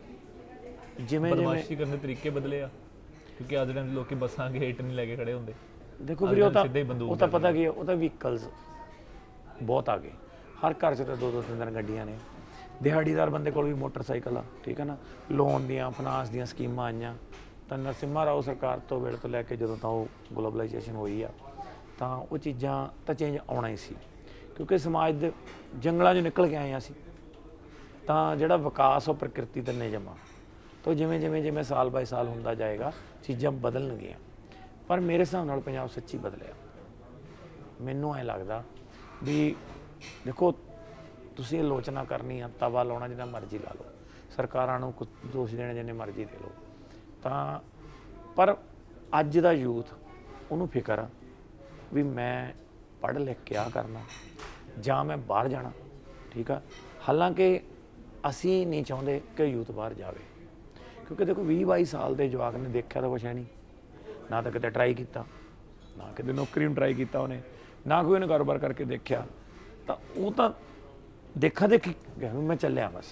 ਜਿਵੇਂ ਬਦਮਾਸ਼ੀ ਕਰਨ ਦੇ ਤਰੀਕੇ ਬਦਲੇ ਆ, ਕਿਉਂਕਿ ਅੱਜ ਦੇ ਲੋਕੀ ਬੱਸਾਂ ਕੇ ਹੇਠ ਨਹੀਂ ਲੈ ਕੇ ਖੜੇ ਹੁੰਦੇ। ਦੇਖੋ ਵੀਰੇ ਉਹ ਤਾਂ ਉਹ ਤਾਂ ਪਤਾ ਕੀ ਹੈ, ਉਹ ਤਾਂ ਵਹੀਕਲਸ ਬਹੁਤ ਆ ਗਏ, ਹਰ ਘਰ 'ਚ ਤਾਂ ਦੋ ਦੋ ਤਿੰਨ ਤਿੰਨ ਗੱਡੀਆਂ ਨੇ। ਦਿਹਾੜੀਦਾਰ ਬੰਦੇ ਕੋਲ ਵੀ ਮੋਟਰਸਾਈਕਲ ਆ, ਠੀਕ ਹੈ ਨਾ। ਲੋਨ ਦੀਆਂ ਫਾਈਨਾਂਸ ਦੀਆਂ ਸਕੀਮਾਂ ਆਈਆਂ ਤਾਂ ਨਰਸਿਮਹਾ ਰਾਓ ਸਰਕਾਰ ਤੋਂ ਵੇਲੇ ਤੋਂ ਲੈ ਕੇ ਜਦੋਂ ਤਾਂ ਉਹ ਗਲੋਬਲਾਈਜੇਸ਼ਨ ਹੋਈ ਆ ਤਾਂ ਉਹ ਚੀਜ਼ਾਂ ਤਾਂ ਚੇਂਜ ਆਉਣਾ ਹੀ ਸੀ, ਕਿਉਂਕਿ ਸਮਾਜ ਦੇ ਜੰਗਲਾਂ 'ਚੋਂ ਨਿਕਲ ਕੇ ਆਏ ਹਾਂ ਅਸੀਂ। ਤਾਂ ਜਿਹੜਾ ਵਿਕਾਸ ਉਹ ਪ੍ਰਕਿਰਤੀ ਤੇ ਨਿਯਮ ਆ, ਤਾਂ ਜਿਵੇਂ ਜਿਵੇਂ ਜਿਵੇਂ ਸਾਲ ਬਾਈ ਸਾਲ ਹੁੰਦਾ ਜਾਏਗਾ ਚੀਜ਼ਾਂ ਬਦਲਣਗੀਆਂ। ਪਰ ਮੇਰੇ ਹਿਸਾਬ ਨਾਲ ਪੰਜਾਬ ਸੱਚੀ ਬਦਲਿਆ। ਮੈਨੂੰ ਐਂ ਲੱਗਦਾ ਵੀ ਦੇਖੋ ਤੁਸੀਂ ਆਲੋਚਨਾ ਕਰਨੀ ਆ, ਤਵਾ ਲਾਉਣਾ ਜਿੰਨਾ ਮਰਜ਼ੀ ਲਾ ਲਓ, ਸਰਕਾਰਾਂ ਨੂੰ ਕੁਝ ਦੋਸ਼ ਦੇਣੇ ਜਿੰਨੇ ਮਰਜ਼ੀ ਦੇ ਲਓ। ਤਾਂ ਪਰ ਅੱਜ ਦਾ ਯੂਥ ਉਹਨੂੰ ਫਿਕਰ ਆ ਵੀ ਮੈਂ ਪੜ੍ਹ ਲਿਖ ਕੇ ਆ ਕਰਨਾ ਜਾਂ ਮੈਂ ਬਾਹਰ ਜਾਣਾ, ਠੀਕ ਆ। ਹਾਲਾਂਕਿ ਅਸੀਂ ਨਹੀਂ ਚਾਹੁੰਦੇ ਕਿ ਯੂਥ ਬਾਹਰ ਜਾਵੇ, ਕਿਉਂਕਿ ਦੇਖੋ ਵੀਹ ਬਾਈ ਸਾਲ ਦੇ ਜਵਾਕ ਨੇ ਦੇਖਿਆ ਤਾਂ ਕੁਛ ਹੈ ਨਹੀਂ, ਨਾ ਤਾਂ ਕਿਤੇ ਟਰਾਈ ਕੀਤਾ, ਨਾ ਕਿਤੇ ਨੌਕਰੀ ਨੂੰ ਟਰਾਈ ਕੀਤਾ ਉਹਨੇ, ਨਾ ਕੋਈ ਉਹਨੇ ਕਾਰੋਬਾਰ ਕਰਕੇ ਦੇਖਿਆ। ਤਾਂ ਉਹ ਤਾਂ ਦੇਖਾ ਦੇਖੀ ਮੈਂ ਚੱਲਿਆ ਬਸ।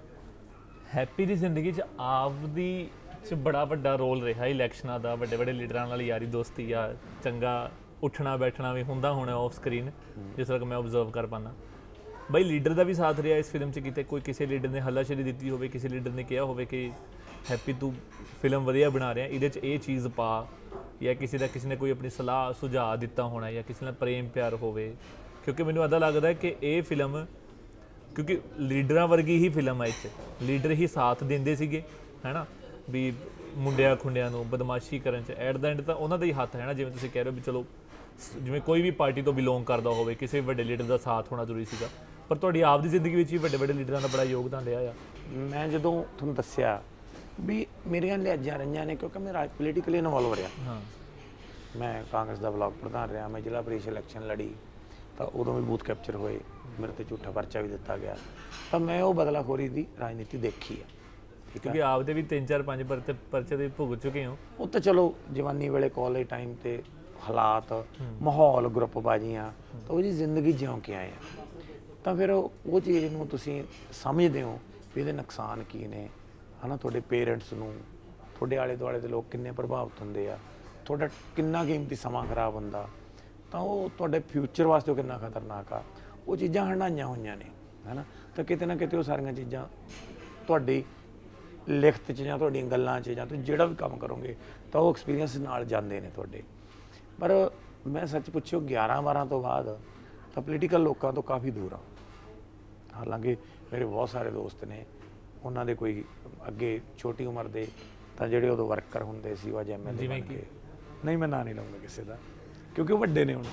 ਹੈਪੀ ਦੀ ਜ਼ਿੰਦਗੀ 'ਚ ਆਪ ਦੀ 'ਚ ਬੜਾ ਵੱਡਾ ਰੋਲ ਰਿਹਾ ਇਲੈਕਸ਼ਨਾਂ ਦਾ, ਵੱਡੇ ਵੱਡੇ ਲੀਡਰਾਂ ਨਾਲ ਯਾਰੀ ਦੋਸਤੀ ਆ, ਚੰਗਾ ਉੱਠਣਾ ਬੈਠਣਾ ਵੀ ਹੁੰਦਾ ਹੋਣਾ ਆਫ ਸਕਰੀਨ, ਜਿਸ ਤਰ੍ਹਾਂ ਮੈਂ ਓਬਜ਼ਰਵ ਕਰ ਪਾਉਂਦਾ। ਬਈ ਲੀਡਰ ਦਾ ਵੀ ਸਾਥ ਰਿਹਾ ਇਸ ਫਿਲਮ 'ਚ, ਕਿਤੇ ਕੋਈ ਕਿਸੇ ਲੀਡਰ ਨੇ ਹੱਲਾਸ਼ੇਰੀ ਦਿੱਤੀ ਹੋਵੇ, ਕਿਸੇ ਲੀਡਰ ਨੇ ਕਿਹਾ ਹੋਵੇ ਕਿ ਹੈਪੀ ਤੂੰ ਫਿਲਮ ਵਧੀਆ ਬਣਾ ਰਿਹਾ, ਇਹਦੇ 'ਚ ਇਹ ਚੀਜ਼ ਪਾ, ਜਾਂ ਕਿਸੇ ਦਾ ਕਿਸੇ ਨੇ ਕੋਈ ਆਪਣੀ ਸਲਾਹ ਸੁਝਾਅ ਦਿੱਤਾ ਹੋਣਾ, ਜਾਂ ਕਿਸੇ ਨਾਲ ਪ੍ਰੇਮ ਪਿਆਰ ਹੋਵੇ? ਕਿਉਂਕਿ ਮੈਨੂੰ ਇੱਦਾਂ ਲੱਗਦਾ ਕਿ ਇਹ ਫਿਲਮ, ਕਿਉਂਕਿ ਲੀਡਰਾਂ ਵਰਗੀ ਹੀ ਫਿਲਮ ਹੈ, ਇਹ 'ਚ ਲੀਡਰ ਹੀ ਸਾਥ ਦਿੰਦੇ ਸੀਗੇ, ਹੈ ਨਾ, ਵੀ ਮੁੰਡਿਆਂ ਖੁੰਡਿਆਂ ਨੂੰ ਬਦਮਾਸ਼ੀ ਕਰਨ 'ਚ। ਐਟ ਦਾ ਐਂਡ ਤਾਂ ਉਹਨਾਂ ਦਾ ਹੀ ਹੱਥ ਹੈ ਨਾ, ਜਿਵੇਂ ਤੁਸੀਂ ਕਹਿ ਰਹੇ ਹੋ ਵੀ ਚਲੋ ਜਿਵੇਂ ਕੋਈ ਵੀ ਪਾਰਟੀ ਤੋਂ ਬਿਲੋਂਗ ਕਰਦਾ ਹੋਵੇ, ਕਿਸੇ ਵੱਡੇ ਲੀਡਰ ਦਾ ਸਾਥ ਹੋਣਾ ਜ਼ਰੂਰੀ ਸੀਗਾ। ਪਰ ਤੁਹਾਡੀ ਆਪ ਦੀ ਜ਼ਿੰਦਗੀ ਵਿੱਚ ਵੀ ਵੱਡੇ ਵੱਡੇ ਲੀਡਰਾਂ ਦਾ ਬੜਾ ਯੋਗਦਾਨ ਰਿਹਾ ਆ। ਮੈਂ ਜਦੋਂ ਤੁਹਾਨੂੰ ਦੱਸਿਆ ਵੀ ਮੇਰੀਆਂ ਲਿਹਾਜ਼ਾਂ ਰਹੀਆਂ ਨੇ, ਕਿਉਂਕਿ ਮੈਂ ਰਾਜ ਪੋਲੀਟੀਕਲੀ ਇਨਵੋਲਵ ਰਿਹਾ। ਹਾਂ, ਮੈਂ ਕਾਂਗਰਸ ਦਾ ਬਲਾਕ ਪ੍ਰਧਾਨ ਰਿਹਾ, ਮੈਂ ਜ਼ਿਲ੍ਹਾ ਪ੍ਰੀਸ਼ਦ ਇਲੈਕਸ਼ਨ ਲੜੀ, ਤਾਂ ਉਦੋਂ ਵੀ ਬੂਥ ਕੈਪਚਰ ਹੋਏ, ਮੇਰੇ ਤੇ ਝੂਠਾ ਪਰਚਾ ਵੀ ਦਿੱਤਾ ਗਿਆ। ਤਾਂ ਮੈਂ ਉਹ ਬਦਲਾਖੋਰੀ ਦੀ ਰਾਜਨੀਤੀ ਦੇਖੀ ਹੈ, ਠੀਕ ਹੈ। ਕਿਉਂਕਿ ਆਪਦੇ ਵੀ ਤਿੰਨ ਚਾਰ ਪੰਜ ਪਰਚੇ ਪਰਚੇ ਦੇ ਭੁਗਤ ਚੁੱਕੇ ਹੋ। ਉਹ ਤਾਂ ਚਲੋ ਜਵਾਨੀ ਵੇਲੇ ਕਾਲਜ ਟਾਈਮ ਤੇ ਹਾਲਾਤ, ਮਾਹੌਲ, ਗਰੁੱਪਬਾਜ਼ੀਆਂ, ਤਾਂ ਉਹ ਜੀ ਜ਼ਿੰਦਗੀ ਜਿਉਂ ਕੇ ਆਏ ਆ। ਤਾਂ ਫਿਰ ਉਹ ਚੀਜ਼ ਨੂੰ ਤੁਸੀਂ ਸਮਝਦੇ ਹੋ ਵੀ ਇਹਦੇ ਨੁਕਸਾਨ ਕੀ ਨੇ, ਹੈ ਨਾ। ਤੁਹਾਡੇ ਪੇਰੈਂਟਸ ਨੂੰ, ਤੁਹਾਡੇ ਆਲੇ ਦੁਆਲੇ ਦੇ ਲੋਕ ਕਿੰਨੇ ਪ੍ਰਭਾਵਿਤ ਹੁੰਦੇ ਆ, ਤੁਹਾਡਾ ਕਿੰਨਾ ਕੀਮਤੀ ਸਮਾਂ ਖਰਾਬ ਹੁੰਦਾ, ਤਾਂ ਉਹ ਤੁਹਾਡੇ ਫਿਊਚਰ ਵਾਸਤੇ ਉਹ ਕਿੰਨਾ ਖਤਰਨਾਕ ਆ। ਉਹ ਚੀਜ਼ਾਂ ਹੰਡਾਈਆਂ ਹੋਈਆਂ ਨੇ, ਹੈ ਨਾ। ਤਾਂ ਕਿਤੇ ਨਾ ਕਿਤੇ ਉਹ ਸਾਰੀਆਂ ਚੀਜ਼ਾਂ ਤੁਹਾਡੀ ਲਿਖਤ 'ਚ ਜਾਂ ਤੁਹਾਡੀਆਂ ਗੱਲਾਂ 'ਚ ਜਾਂ ਤੁਸੀਂ ਜਿਹੜਾ ਵੀ ਕੰਮ ਕਰੋਗੇ ਤਾਂ ਉਹ ਐਕਸਪੀਰੀਅੰਸ ਨਾਲ ਜਾਂਦੇ ਨੇ ਤੁਹਾਡੇ। ਪਰ ਮੈਂ ਸੱਚ ਪੁੱਛਿਓ ਗਿਆਰਾਂ ਬਾਰਾਂ ਤੋਂ ਬਾਅਦ ਤਾਂ ਪੋਲੀਟੀਕਲ ਲੋਕਾਂ ਤੋਂ ਕਾਫੀ ਦੂਰ ਆ। ਹਾਲਾਂਕਿ ਮੇਰੇ ਬਹੁਤ ਸਾਰੇ ਦੋਸਤ ਨੇ, ਉਹਨਾਂ ਦੇ ਕੋਈ ਅੱਗੇ ਛੋਟੀ ਉਮਰ ਦੇ ਤਾਂ ਜਿਹੜੇ ਉਦੋਂ ਵਰਕਰ ਹੁੰਦੇ ਸੀ ਉਹ ਅੱਜ ਐਮ ਐਲ ਏ ਬਣ ਗਏ। ਨਹੀਂ ਮੈਂ ਨਾਂ ਨਹੀਂ ਲਊਂਗਾ ਕਿਸੇ ਦਾ, ਕਿਉਂਕਿ ਉਹ ਵੱਡੇ ਨੇ ਹੁਣ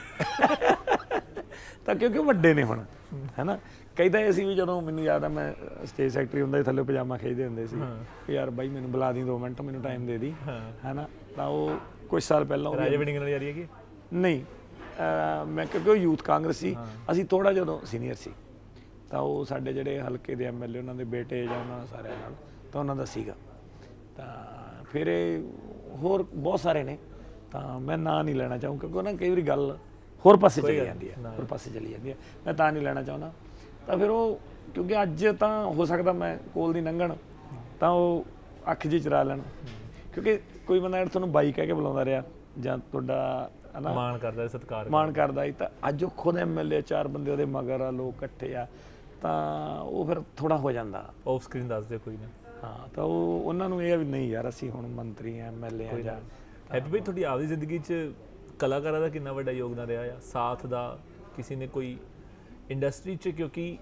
ਤਾਂ ਕਿਉਂਕਿ ਉਹ ਵੱਡੇ ਨੇ ਹੁਣ, ਹੈ ਨਾ। ਕਈ ਤਾਂ ਇਹ ਸੀ ਵੀ ਜਦੋਂ ਮੈਨੂੰ ਯਾਦ ਆ ਮੈਂ ਸਟੇਜ ਸੈਕਟਰੀ ਹੁੰਦਾ ਸੀ, ਥੱਲੇ ਪਜਾਮਾ ਖਿੱਚਦੇ ਹੁੰਦੇ ਸੀ ਵੀ ਯਾਰ ਬਾਈ ਮੈਨੂੰ ਬੁਲਾ ਦੀ ਦੋ ਮਿੰਟ, ਮੈਨੂੰ ਟਾਈਮ ਦੇ ਦੀ, ਹੈ ਨਾ। ਤਾਂ ਉਹ ਕੁਝ ਸਾਲ ਪਹਿਲਾਂ ਰਾਜੇ ਵੜਿੰਗ ਨਾਲ ਯਾਰੀ ਹੈਗੀ? ਨਹੀਂ, ਮੈਂ ਕਿਉਂਕਿ ਉਹ ਯੂਥ ਕਾਂਗਰਸ ਸੀ, ਅਸੀਂ ਥੋੜ੍ਹਾ ਜਦੋਂ ਸੀਨੀਅਰ ਸੀ ਤਾਂ ਉਹ ਸਾਡੇ ਜਿਹੜੇ ਹਲਕੇ ਦੇ ਐਮ ਐਲ ਏ ਉਹਨਾਂ ਦੇ ਬੇਟੇ ਜਾਂ ਉਹਨਾਂ ਸਾਰਿਆਂ ਨਾਲ ਤਾਂ ਉਹਨਾਂ ਦਾ ਸੀਗਾ। ਤਾਂ ਫਿਰ ਇਹ ਹੋਰ ਬਹੁਤ ਸਾਰੇ ਨੇ, ਤਾਂ ਮੈਂ ਨਾਂ ਨਹੀਂ ਲੈਣਾ ਚਾਹੂੰ ਕਿਉਂਕਿ ਉਹਨਾਂ ਕਈ ਵਾਰੀ ਗੱਲ ਹੋਰ ਪਾਸੇ ਚਲੀ ਜਾਂਦੀ ਹੈ, ਹੋਰ ਪਾਸੇ ਚਲੀ ਜਾਂਦੀ ਹੈ, ਮੈਂ ਤਾਂ ਨਹੀਂ ਲੈਣਾ ਚਾਹੁੰਦਾ। ਤਾਂ ਫਿਰ ਉਹ ਕਿਉਂਕਿ ਅੱਜ ਤਾਂ ਹੋ ਸਕਦਾ ਮੈਂ ਕੋਲ ਦੀ ਲੰਘਣ ਤਾਂ ਉਹ ਅੱਖ ਜਿਹੀ ਚਰਾ ਲੈਣ, ਕਿਉਂਕਿ ਕੋਈ ਬੰਦਾ ਤੁਹਾਨੂੰ ਬਾਈ ਕਹਿ ਕੇ ਬੁਲਾਉਂਦਾ ਰਿਹਾ ਜਾਂ ਤੁਹਾਡਾ ਹੈ ਨਾ ਮਾਣ ਕਰਦਾ, ਸਤਿਕਾਰ ਮਾਣ ਕਰਦਾ ਸੀ, ਤਾਂ ਅੱਜ ਉਹ ਖੁਦ ਐਮ ਐਲ ਏ, ਚਾਰ ਬੰਦੇ ਉਹਦੇ ਮਗਰ ਆ, ਲੋਕ ਇਕੱਠੇ ਆ, ਤਾਂ ਉਹ ਫਿਰ ਥੋੜਾ ਹੋ ਜਾਂਦਾ ਆਫ ਸਕਰੀਨ ਦੱਸਦੇ ਕੋਈ ਨਾ। ਹਾਂ, ਤਾਂ ਉਹ ਉਹਨਾਂ ਨੂੰ ਇਹ ਆ ਵੀ ਨਹੀਂ ਯਾਰ ਅਸੀਂ ਹੁਣ ਮੰਤਰੀ ਆ, ਐਮ ਐਲ ਏ ਆ ਜਾਂ। ਹੈਪੀ ਭਾਈ ਤੁਹਾਡੀ ਆਪਦੀ ਜ਼ਿੰਦਗੀ 'ਚ ਕਲਾਕਾਰਾਂ ਦਾ ਕਿੰਨਾ ਵੱਡਾ ਯੋਗਦਾਨ ਰਿਹਾ ਆ, ਸਾਥ ਦਾ ਕਿਸੇ ਨੇ ਕੋਈ ਇੰਡਸਟਰੀ 'ਚ? ਕਿਉਂਕਿ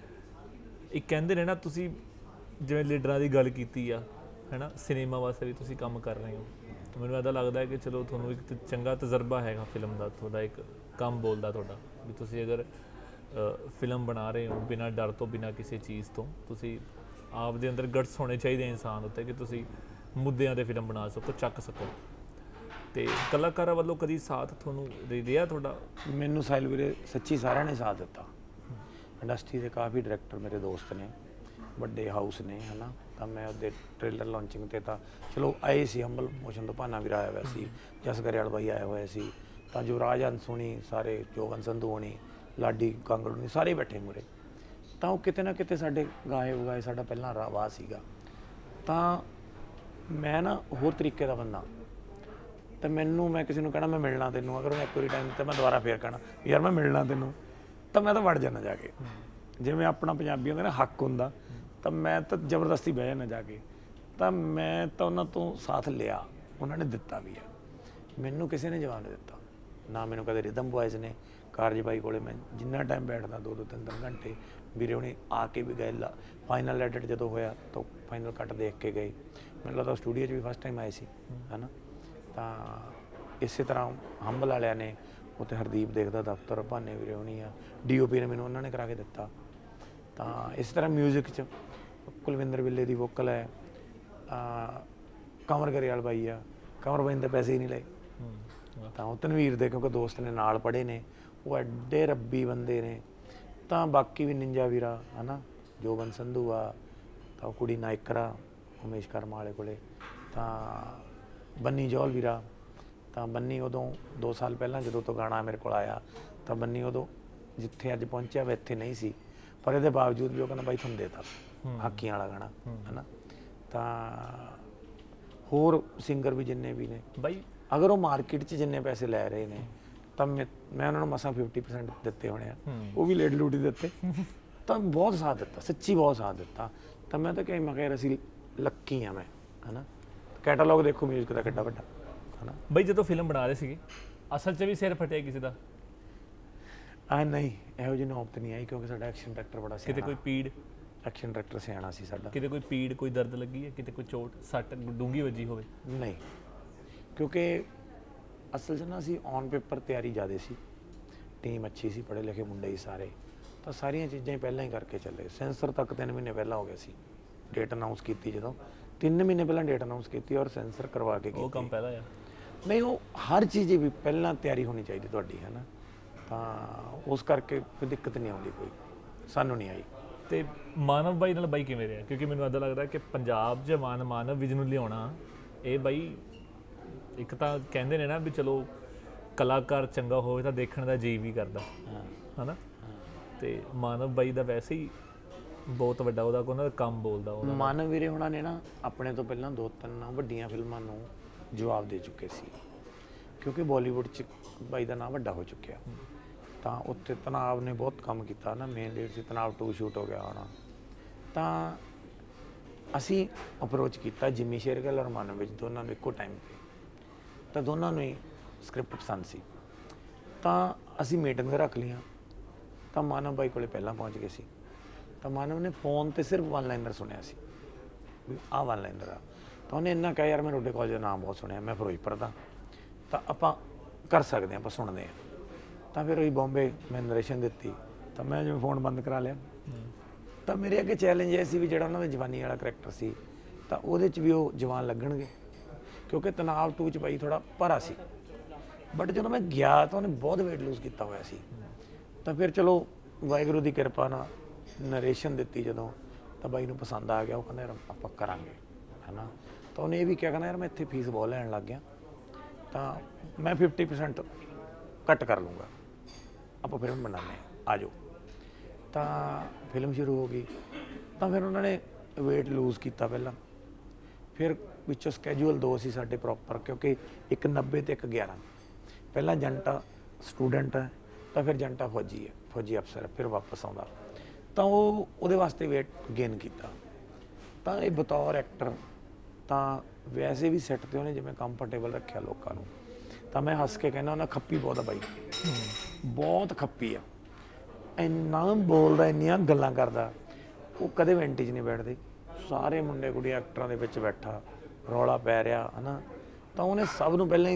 ਇੱਕ ਕਹਿੰਦੇ ਨੇ ਨਾ, ਤੁਸੀਂ ਜਿਵੇਂ ਲੀਡਰਾਂ ਦੀ ਗੱਲ ਕੀਤੀ ਆ, ਹੈ ਨਾ, ਸਿਨੇਮਾ ਵਾਸਤੇ ਵੀ ਤੁਸੀਂ ਕੰਮ ਕਰ ਰਹੇ ਹੋ, ਤਾਂ ਮੈਨੂੰ ਇੱਦਾਂ ਲੱਗਦਾ ਹੈ ਕਿ ਚਲੋ ਤੁਹਾਨੂੰ ਇੱਕ ਚੰਗਾ ਤਜਰਬਾ ਹੈਗਾ ਫਿਲਮ ਦਾ, ਤੁਹਾਡਾ ਇੱਕ ਕੰਮ ਬੋਲਦਾ ਤੁਹਾਡਾ ਵੀ ਤੁਸੀਂ ਅਗਰ ਫਿਲਮ ਬਣਾ ਰਹੇ ਹੋ ਬਿਨਾਂ ਡਰ ਤੋਂ, ਬਿਨਾਂ ਕਿਸੇ ਚੀਜ਼ ਤੋਂ, ਤੁਸੀਂ ਆਪ ਦੇ ਅੰਦਰ ਗਟਸ ਹੋਣੇ ਚਾਹੀਦੇ ਇਨਸਾਨ ਉੱਤੇ ਕਿ ਤੁਸੀਂ ਮੁੱਦਿਆਂ 'ਤੇ ਫਿਲਮ ਬਣਾ ਸਕੋ, ਚੱਕ ਸਕੋ। ਤੇ ਕਲਾਕਾਰਾਂ ਵੱਲੋਂ ਕਦੀ ਸਾਥ ਤੁਹਾਨੂੰ ਰਿਹਾ ਤੁਹਾਡਾ? ਮੈਨੂੰ ਸਾਹਿਲ ਵੀਰੇ ਸੱਚੀ ਸਾਰਿਆਂ ਨੇ ਸਾਥ ਦਿੱਤਾ। ਇੰਡਸਟਰੀ ਦੇ ਕਾਫੀ ਡਾਇਰੈਕਟਰ ਮੇਰੇ ਦੋਸਤ ਨੇ, ਵੱਡੇ ਹਾਊਸ ਨੇ, ਹੈ ਨਾ। ਤਾਂ ਮੈਂ ਉਹਦੇ ਟ੍ਰੇਲਰ ਲਾਂਚਿੰਗ 'ਤੇ ਤਾਂ ਚਲੋ ਆਏ ਸੀ, ਹੰਬਲ ਮੋਸ਼ਨ ਤੋਂ ਭਾਨਾ ਵੀਰ ਆਇਆ ਹੋਇਆ ਸੀ, ਜਸ ਗਰੇਵਾਲ ਬਾਈ ਆਏ ਹੋਏ ਸੀ, ਤਾਂ ਯੁਵਰਾਜ ਹੰਸੋਣੀ, ਸਾਰੇ ਜੋਗਨ ਸੰਧੂ ਹੋਣੀ, ਲਾਡੀ ਕਾਂਗੜ ਹੋਣੀ, ਸਾਰੇ ਬੈਠੇ ਮੂਰੇ। ਤਾਂ ਉਹ ਕਿਤੇ ਨਾ ਕਿਤੇ ਸਾਡੇ ਗਾਏ ਉਗਾਏ ਸਾਡਾ ਪਹਿਲਾਂ ਰਾਵਾ ਸੀਗਾ। ਤਾਂ ਮੈਂ ਨਾ ਹੋਰ ਤਰੀਕੇ ਦਾ ਬੰਦਾ, ਤਾਂ ਮੈਨੂੰ ਮੈਂ ਕਿਸੇ ਨੂੰ ਕਹਿਣਾ ਮੈਂ ਮਿਲਣਾ ਤੈਨੂੰ, ਅਗਰ ਉਹਨੇ ਇੱਕ ਵਾਰੀ ਟਾਈਮ ਦਿੱਤਾ ਮੈਂ ਦੁਬਾਰਾ ਫੇਰ ਕਹਿਣਾ ਯਾਰ ਮੈਂ ਮਿਲਣਾ ਤੈਨੂੰ, ਤਾਂ ਮੈਂ ਤਾਂ ਵੜ ਜਾਣਾ ਜਾ ਕੇ। ਜਿਵੇਂ ਆਪਣਾ ਪੰਜਾਬੀ ਹੁੰਦੇ ਨਾ ਹੱਕ ਹੁੰਦਾ, ਤਾਂ ਮੈਂ ਤਾਂ ਜ਼ਬਰਦਸਤੀ ਬਹਿ ਜਾਣਾ ਜਾ ਕੇ। ਤਾਂ ਮੈਂ ਤਾਂ ਉਹਨਾਂ ਤੋਂ ਸਾਥ ਲਿਆ, ਉਹਨਾਂ ਨੇ ਦਿੱਤਾ ਵੀ ਆ, ਮੈਨੂੰ ਕਿਸੇ ਨੇ ਜਵਾਬ ਨਹੀਂ ਦਿੱਤਾ ਨਾ। ਮੈਨੂੰ ਕਦੇ ਰਿਦਮ ਬੁਆਇਜ਼ ਨੇ, ਕਾਰਜ ਬਾਈ ਕੋਲੇ ਮੈਂ ਜਿੰਨਾ ਟਾਈਮ ਬੈਠਦਾ ਦੋ ਦੋ ਤਿੰਨ ਤਿੰਨ ਘੰਟੇ, ਵੀਰੇ ਉਹਨੇ ਆ ਕੇ ਵੀ ਗਏ। ਫਾਈਨਲ ਐਡਿਟ ਜਦੋਂ ਹੋਇਆ ਤਾਂ ਫਾਈਨਲ ਕੱਟ ਦੇਖ ਕੇ ਗਏ। ਮੈਨੂੰ ਲੱਗਦਾ ਸਟੂਡੀਓ 'ਚ ਵੀ ਫਸਟ ਟਾਈਮ ਆਏ ਸੀ, ਹੈ ਨਾ। ਤਾਂ ਇਸੇ ਤਰ੍ਹਾਂ ਹੰਬਲ ਵਾਲਿਆਂ ਨੇ ਉੱਥੇ ਹਰਦੀਪ ਦੇਖਦਾ ਦਫ਼ਤਰ, ਭਾਨੇ ਵੀਰੇ ਹੋਣੀ ਆ, ਡੀ ਓ ਪੀ ਨੇ ਮੈਨੂੰ ਉਹਨਾਂ ਨੇ ਕਰਾ ਕੇ ਦਿੱਤਾ। ਤਾਂ ਇਸ ਤਰ੍ਹਾਂ ਮਿਊਜ਼ਿਕ 'ਚ ਕੁਲਵਿੰਦਰ ਵਿੱਲੇ ਦੀ ਵੋਕਲ ਹੈ, ਕੰਵਰ ਗਰੇਵਾਲ ਬਾਈ ਆ, ਕੰਵਰ ਬਾਈ ਨੇ ਤਾਂ ਪੈਸੇ ਹੀ ਨਹੀਂ ਲਏ। ਤਾਂ ਉਹ ਤਨਵੀਰ ਦੇ ਕਿਉਂਕਿ ਦੋਸਤ ਨੇ ਨਾਲ ਪੜ੍ਹੇ ਨੇ, ਉਹ ਐਡੇ ਰੱਬੀ ਬੰਦੇ ਨੇ। ਤਾਂ ਬਾਕੀ ਵੀ ਨਿੰਜਾ ਵੀਰਾ, ਹੈ ਨਾ, ਜੋਗਨ ਸੰਧੂ ਆ, ਤਾਂ ਉਹ ਕੁੜੀ ਨਾਇਕਰਾ ਉਮੇਸ਼ ਕਰਮਾ ਵਾਲੇ ਕੋਲੇ, ਤਾਂ ਬੰਨੀ ਜੌਲ ਵੀਰਾ। ਤਾਂ ਬੰਨੀ ਉਦੋਂ ਦੋ ਸਾਲ ਪਹਿਲਾਂ ਜਦੋਂ ਤੋਂ ਗਾਣਾ ਮੇਰੇ ਕੋਲ ਆਇਆ, ਤਾਂ ਬੰਨੀ ਉਦੋਂ ਜਿੱਥੇ ਅੱਜ ਪਹੁੰਚਿਆ ਵਾ ਇੱਥੇ ਨਹੀਂ ਸੀ, ਪਰ ਇਹਦੇ ਬਾਵਜੂਦ ਵੀ ਉਹ ਕਹਿੰਦਾ ਬਾਈ ਤੁਹਾਨੂੰ ਦੇਤਾ ਹਾਕੀਆਂ ਵਾਲਾ ਗਾਣਾ, ਹੈ ਨਾ। ਤਾਂ ਹੋਰ ਸਿੰਗਰ ਵੀ ਜਿੰਨੇ ਵੀ ਨੇ ਬਾਈ, ਅਗਰ ਉਹ ਮਾਰਕੀਟ 'ਚ ਜਿੰਨੇ ਪੈਸੇ ਲੈ ਰਹੇ ਨੇ ਤਾਂ ਮੈਂ ਮੈਂ ਉਹਨਾਂ ਨੂੰ ਮਸਾਂ ਫਿਫਟੀ ਪਰਸੈਂਟ ਦਿੱਤੇ ਹੋਣੇ ਆ, ਉਹ ਵੀ ਲੇਟ ਲੂਟ ਹੀ ਦਿੱਤੇ। ਤਾਂ ਬਹੁਤ ਸਾਥ ਦਿੱਤਾ, ਸੱਚੀ ਬਹੁਤ ਸਾਥ ਦਿੱਤਾ। ਤਾਂ ਮੈਂ ਤਾਂ ਕਹੀ ਮੈਂ ਕਿਹਾ ਅਸੀਂ ਲੱਕੀ ਆ ਮੈਂ, ਹੈ ਨਾ। ਕੈਟਾਲੌਗ ਦੇਖੋ ਮਿਊਜ਼ਿਕ ਦਾ ਕਿੱਡਾ ਵੱਡਾ, ਹੈ ਨਾ। ਬਈ ਜਦੋਂ ਫਿਲਮ ਬਣਾ ਰਹੇ ਸੀਗੇ ਅਸਲ 'ਚ ਵੀ ਸਿਰ ਫਟਿਆ ਕਿਸੇ ਦਾ? ਆ ਨਹੀਂ, ਇਹੋ ਜਿਹੀ ਨੌਬਤ ਨਹੀਂ ਆਈ ਕਿਉਂਕਿ ਸਾਡਾ ਐਕਸ਼ਨ ਡਾਇਰੈਕਟਰ ਬੜਾ ਸਿਆਣਾ। ਕਿਤੇ ਕੋਈ ਪੀੜ? ਐਕਸ਼ਨ ਡਾਇਰੈਕਟਰ ਸਿਆਣਾ ਸੀ ਸਾਡਾ। ਕਿਤੇ ਕੋਈ ਪੀੜ, ਕੋਈ ਦਰਦ ਲੱਗੀ ਹੈ, ਕਿਤੇ ਕੋਈ ਚੋਟ ਸੱਟ ਡੂੰਘੀ ਵੱਜੀ ਹੋਵੇ? ਨਹੀਂ, ਕਿਉਂਕਿ ਅਸਲ 'ਚ ਨਾ ਅਸੀਂ ਔਨ ਪੇਪਰ ਤਿਆਰੀ ਜ਼ਿਆਦਾ ਸੀ, ਟੀਮ ਅੱਛੀ ਸੀ, ਪੜ੍ਹੇ ਲਿਖੇ ਮੁੰਡੇ ਹੀ ਸਾਰੇ। ਤਾਂ ਸਾਰੀਆਂ ਚੀਜ਼ਾਂ ਹੀ ਪਹਿਲਾਂ ਹੀ ਕਰਕੇ ਚੱਲੇ। ਸੈਂਸਰ ਤੱਕ ਤਿੰਨ ਮਹੀਨੇ ਪਹਿਲਾਂ ਹੋ ਗਿਆ ਸੀ, ਡੇਟ ਅਨਾਊਂਸ ਕੀਤੀ ਜਦੋਂ, ਤਿੰਨ ਮਹੀਨੇ ਪਹਿਲਾਂ ਡੇਟ ਅਨਾਊਂਸ ਕੀਤੀ ਔਰ ਸੈਂਸਰ ਕਰਵਾ ਕੇ ਕੀਤੀ। ਉਹ ਕੰਮ ਪਹਿਲਾਂ ਆ? ਨਹੀਂ, ਉਹ ਹਰ ਚੀਜ਼ ਵੀ ਪਹਿਲਾਂ ਤਿਆਰੀ ਹੋਣੀ ਚਾਹੀਦੀ ਤੁਹਾਡੀ, ਹੈ ਨਾ। ਤਾਂ ਉਸ ਕਰਕੇ ਕੋਈ ਦਿੱਕਤ ਨਹੀਂ ਆਉਂਦੀ, ਕੋਈ ਸਾਨੂੰ ਨਹੀਂ ਆਈ। ਤੇ ਮਾਨਵ ਬਾਈ ਨਾਲ ਬਾਈ ਕਿਵੇਂ ਰਿਹਾ? ਕਿਉਂਕਿ ਮੈਨੂੰ ਇੱਦਾਂ ਲੱਗਦਾ ਕਿ ਪੰਜਾਬ 'ਚ ਮਾਨ ਮਾਨਵ ਵਿਜ ਨੂੰ ਲਿਆਉਣਾ, ਇਹ ਬਾਈ ਇੱਕ ਤਾਂ ਕਹਿੰਦੇ ਨੇ ਨਾ ਵੀ ਚਲੋ ਕਲਾਕਾਰ ਚੰਗਾ ਹੋਵੇ ਤਾਂ ਦੇਖਣ ਦਾ ਜੀਅ ਵੀ ਕਰਦਾ, ਹੈ ਨਾ। ਤੇ ਮਾਨਵ ਬਾਈ ਦਾ ਵੈਸੇ ਹੀ ਬਹੁਤ ਵੱਡਾ ਉਹਦਾ ਉਹਨਾਂ ਦਾ ਕੰਮ ਬੋਲਦਾ। ਉਹ ਮਾਨਵ ਵੀਰੇ ਹੋਣਾ ਨੇ ਨਾ ਆਪਣੇ ਤੋਂ ਪਹਿਲਾਂ ਦੋ ਤਿੰਨ ਵੱਡੀਆਂ ਫਿਲਮਾਂ ਨੂੰ ਜਵਾਬ ਦੇ ਚੁੱਕੇ ਸੀ, ਕਿਉਂਕਿ ਬਾਲੀਵੁੱਡ 'ਚ ਬਾਈ ਦਾ ਨਾਂ ਵੱਡਾ ਹੋ ਚੁੱਕਿਆ। ਤਾਂ ਉੱਥੇ ਤਨਾਵ ਨੇ ਬਹੁਤ ਕੰਮ ਕੀਤਾ ਨਾ, ਮੇਨ ਲੀਡ ਸੀ ਤਨਾਵ ਟੂ ਸ਼ੂਟ ਹੋ ਗਿਆ ਹੋਣਾ। ਤਾਂ ਅਸੀਂ ਅਪਰੋਚ ਕੀਤਾ ਜਿਮੀ ਸ਼ੇਰਗਿੱਲ ਔਰ ਮਾਨਵ ਵਿੱਚ ਦੋਨਾਂ ਨੂੰ ਇੱਕੋ ਟਾਈਮ ਤੇ, ਤਾਂ ਦੋਨਾਂ ਨੂੰ ਹੀ ਸਕ੍ਰਿਪਟ ਪਸੰਦ ਸੀ। ਤਾਂ ਅਸੀਂ ਮੀਟਿੰਗ ਰੱਖ ਲਈਆਂ, ਤਾਂ ਮਾਨਵ ਬਾਈ ਕੋਲੇ ਪਹਿਲਾਂ ਪਹੁੰਚ ਗਏ ਸੀ। ਤਾਂ ਮਾਨਵ ਨੇ ਫੋਨ ਤੇ ਸਿਰਫ ਵਨ ਲਾਈਨਰ ਸੁਣਿਆ ਸੀ ਵੀ ਆਹ ਵਨ ਲਾਈਨਰ ਆ। ਤਾਂ ਉਹਨੇ ਇੰਨਾ ਕਿਹਾ, ਯਾਰ ਮੈਂ ਤੁਹਾਡੇ ਕਾਲਜ ਦਾ ਨਾਮ ਬਹੁਤ ਸੁਣਿਆ, ਮੈਂ ਫਿਰੋਜ਼ਪੁਰ ਦਾ, ਤਾਂ ਆਪਾਂ ਕਰ ਸਕਦੇ ਹਾਂ, ਆਪਾਂ ਸੁਣਦੇ ਹਾਂ। ਤਾਂ ਫਿਰ ਉਹੀ ਬੰਬੇ ਮੈਂ ਨਰੇਸ਼ਨ ਦਿੱਤੀ, ਤਾਂ ਮੈਂ ਜਿਵੇਂ ਫੋਨ ਬੰਦ ਕਰਾ ਲਿਆ। ਤਾਂ ਮੇਰੇ ਅੱਗੇ ਚੈਲੰਜ ਇਹ ਸੀ ਵੀ ਜਿਹੜਾ ਉਹਨਾਂ ਦਾ ਜਵਾਨੀ ਵਾਲਾ ਕਰੈਕਟਰ ਸੀ, ਤਾਂ ਉਹਦੇ 'ਚ ਵੀ ਉਹ ਜਵਾਨ ਲੱਗਣਗੇ, ਕਿਉਂਕਿ ਤਨਾਵ ਟੂ 'ਚ ਬਾਈ ਥੋੜ੍ਹਾ ਭਾਰਾ ਸੀ। ਬਟ ਜਦੋਂ ਮੈਂ ਗਿਆ ਤਾਂ ਉਹਨੇ ਬਹੁਤ ਵੇਟ ਲੂਜ਼ ਕੀਤਾ ਹੋਇਆ ਸੀ। ਤਾਂ ਫਿਰ ਚਲੋ ਵਾਹਿਗੁਰੂ ਦੀ ਕਿਰਪਾ ਨਾਲ ਨਰੇਸ਼ਨ ਦਿੱਤੀ ਜਦੋਂ, ਤਾਂ ਬਾਈ ਨੂੰ ਪਸੰਦ ਆ ਗਿਆ। ਉਹ ਕਹਿੰਦਾ ਯਾਰ ਆਪਾਂ ਕਰਾਂਗੇ, ਹੈ ਨਾ। ਤਾਂ ਉਹਨੇ ਇਹ ਵੀ ਕਿਹਾ, ਕਹਿੰਦਾ ਯਾਰ ਮੈਂ ਇੱਥੇ ਫੀਸ ਬਹੁਤ ਲੈਣ ਲੱਗ ਗਿਆ, ਤਾਂ ਮੈਂ ਫਿਫਟੀ ਪਰਸੈਂਟ ਕੱਟ ਕਰ ਲੂँਗਾ, ਆਪਾਂ ਫਿਲਮ ਬਣਾਉਂਦੇ ਹਾਂ, ਆ ਜਾਓ। ਤਾਂ ਫਿਲਮ ਸ਼ੁਰੂ ਹੋ ਗਈ। ਤਾਂ ਫਿਰ ਉਹਨਾਂ ਨੇ ਵੇਟ ਲੂਜ਼ ਕੀਤਾ ਪਹਿਲਾਂ, ਫਿਰ ਵਿੱਚੋਂ ਸਕੈਜੂਅਲ ਦੋ ਸੀ ਸਾਡੇ ਪ੍ਰੋਪਰ, ਕਿਉਂਕਿ ਇੱਕ ਨੱਬੇ ਤੇ ਇੱਕ ਗਿਆਰਾਂ। ਪਹਿਲਾਂ ਜੰਟਾ ਸਟੂਡੈਂਟ ਹੈ, ਤਾਂ ਫਿਰ ਜੰਟਾ ਫੌਜੀ ਹੈ, ਫੌਜੀ ਅਫਸਰ, ਫਿਰ ਵਾਪਸ ਆਉਂਦਾ। ਤਾਂ ਉਹ ਉਹਦੇ ਵਾਸਤੇ ਵੇਟ ਗੇਨ ਕੀਤਾ। ਤਾਂ ਇਹ ਬਤੌਰ ਐਕਟਰ ਤਾਂ ਵੈਸੇ ਵੀ ਸੈੱਟ 'ਤੇ ਉਹਨੇ ਜਿਵੇਂ ਕੰਫਰਟੇਬਲ ਰੱਖਿਆ ਲੋਕਾਂ ਨੂੰ। ਤਾਂ ਮੈਂ ਹੱਸ ਕੇ ਕਹਿੰਦਾ ਉਹਨਾਂ ਖੱਪੀ ਬਹੁਤ ਆ ਬਾਈ, ਬਹੁਤ ਖੱਪੀ ਆ, ਇੰਨਾ ਬੋਲਦਾ, ਇੰਨੀਆਂ ਗੱਲਾਂ ਕਰਦਾ, ਉਹ ਕਦੇ ਵੈਂਟੇਜ ਨਹੀਂ ਬੈਠਦੇ। ਸਾਰੇ ਮੁੰਡੇ ਕੁੜੀਆਂ ਐਕਟਰਾਂ ਦੇ ਵਿੱਚ ਬੈਠਾ ਰੌਲਾ ਪੈ ਰਿਹਾ ਹੈ ਨਾ, ਤਾਂ ਉਹਨੇ ਸਭ ਨੂੰ ਪਹਿਲਾਂ ਹੀ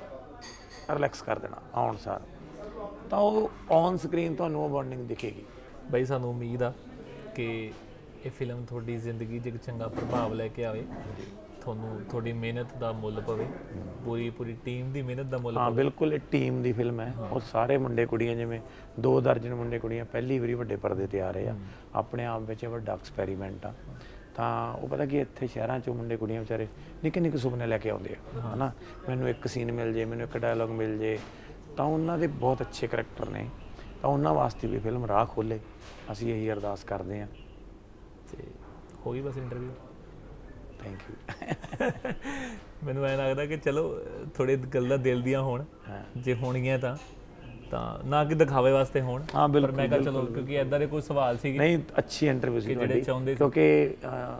ਰਿਲੈਕਸ ਕਰ ਦੇਣਾ ਆਉਣ ਸਾਰ। ਤਾਂ ਉਹ ਔਨ ਸਕਰੀਨ ਤੁਹਾਨੂੰ ਉਹ ਬੌਂਡਿੰਗ ਦਿਖੇਗੀ। ਬਾਈ ਸਾਨੂੰ ਉਮੀਦ ਆ ਕਿ ਇਹ ਫਿਲਮ ਤੁਹਾਡੀ ਜ਼ਿੰਦਗੀ 'ਚ ਇੱਕ ਚੰਗਾ ਪ੍ਰਭਾਵ ਲੈ ਕੇ ਆਵੇ, ਤੁਹਾਨੂੰ ਤੁਹਾਡੀ ਮਿਹਨਤ ਦਾ ਮੁੱਲ ਪਵੇ, ਪੂਰੀ ਪੂਰੀ ਟੀਮ ਦੀ ਮਿਹਨਤ ਦਾ ਮੁੱਲ ਹਾਂ ਪਵੇ। ਬਿਲਕੁਲ, ਇਹ ਟੀਮ ਦੀ ਫਿਲਮ ਹੈ। ਉਹ ਸਾਰੇ ਮੁੰਡੇ ਕੁੜੀਆਂ, ਜਿਵੇਂ ਦੋ ਦਰਜਨ ਮੁੰਡੇ ਕੁੜੀਆਂ ਪਹਿਲੀ ਵਾਰੀ ਵੱਡੇ ਪਰਦੇ ਤੇ ਆ ਰਹੇ ਆ, ਆਪਣੇ ਆਪ ਵਿੱਚ ਵੱਡਾ ਐਕਸਪੈਰੀਮੈਂਟ ਆ। ਤਾਂ ਉਹ ਪਤਾ ਕਿ ਇੱਥੇ ਸ਼ਹਿਰਾਂ 'ਚੋਂ ਮੁੰਡੇ ਕੁੜੀਆਂ ਵਿਚਾਰੇ ਨਿੱਕੇ ਨਿੱਕੇ ਸੁਪਨੇ ਲੈ ਕੇ ਆਉਂਦੇ ਆ, ਹੈ ਨਾ। ਮੈਨੂੰ ਇੱਕ ਸੀਨ ਮਿਲ ਜੇ, ਮੈਨੂੰ ਇੱਕ ਡਾਇਲੋਗ ਮਿਲ ਜੇ, ਤਾਂ ਉਹਨਾਂ ਦੇ ਬਹੁਤ ਅੱਛੇ ਕਰੈਕਟਰ ਨੇ, ਤਾਂ ਉਹਨਾਂ ਵਾਸਤੇ ਵੀ ਫਿਲਮ ਰਾਹ ਖੋਲ੍ਹੇ, ਅਸੀਂ ਇਹੀ ਅਰਦਾਸ ਕਰਦੇ ਹਾਂ। ਤੇ ਹੋ ਗਈ ਬਸ ਇੰਟਰਵਿਊ। Thank you. ਮੈਨੂੰ ਐਂ ਲੱਗਦਾ ਕਿ ਚਲੋ ਥੋੜੇ ਗੱਲਾਂ ਦਿਲ ਦੀਆਂ ਹੋਣ, ਜੇ ਹੋਣਗੀਆਂ ਤਾਂ ਤਾਂ ਨਾ ਕਿ ਦਿਖਾਵੇ ਵਾਸਤੇ ਹੋਣ। ਹਾਂ ਬਿਲਕੁਲ, ਪਰ ਮੈਂ ਕਿਹਾ ਚਲੋ ਕਿਉਂਕਿ ਇਦਾਂ ਦੇ ਕੋਈ ਸਵਾਲ ਸੀਗੇ ਨਹੀਂ, ਅੱਛੀ ਇੰਟਰਵਿਊ ਸੀ ਜਿਹੜੇ ਚਾਹੁੰਦੇ ਸੀ, ਕਿਉਂਕਿ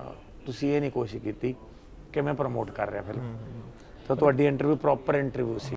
ਤੁਸੀਂ ਇਹ ਨਹੀਂ ਕੋਸ਼ਿਸ਼ ਕੀਤੀ ਕਿ ਮੈਂ ਪ੍ਰਮੋਟ ਕਰ ਰਿਹਾ ਫਿਲਮ, ਤਾਂ ਤੁਹਾਡੀ ਇੰਟਰਵਿਊ ਪ੍ਰੋਪਰ ਇੰਟਰਵਿਊ ਸੀ।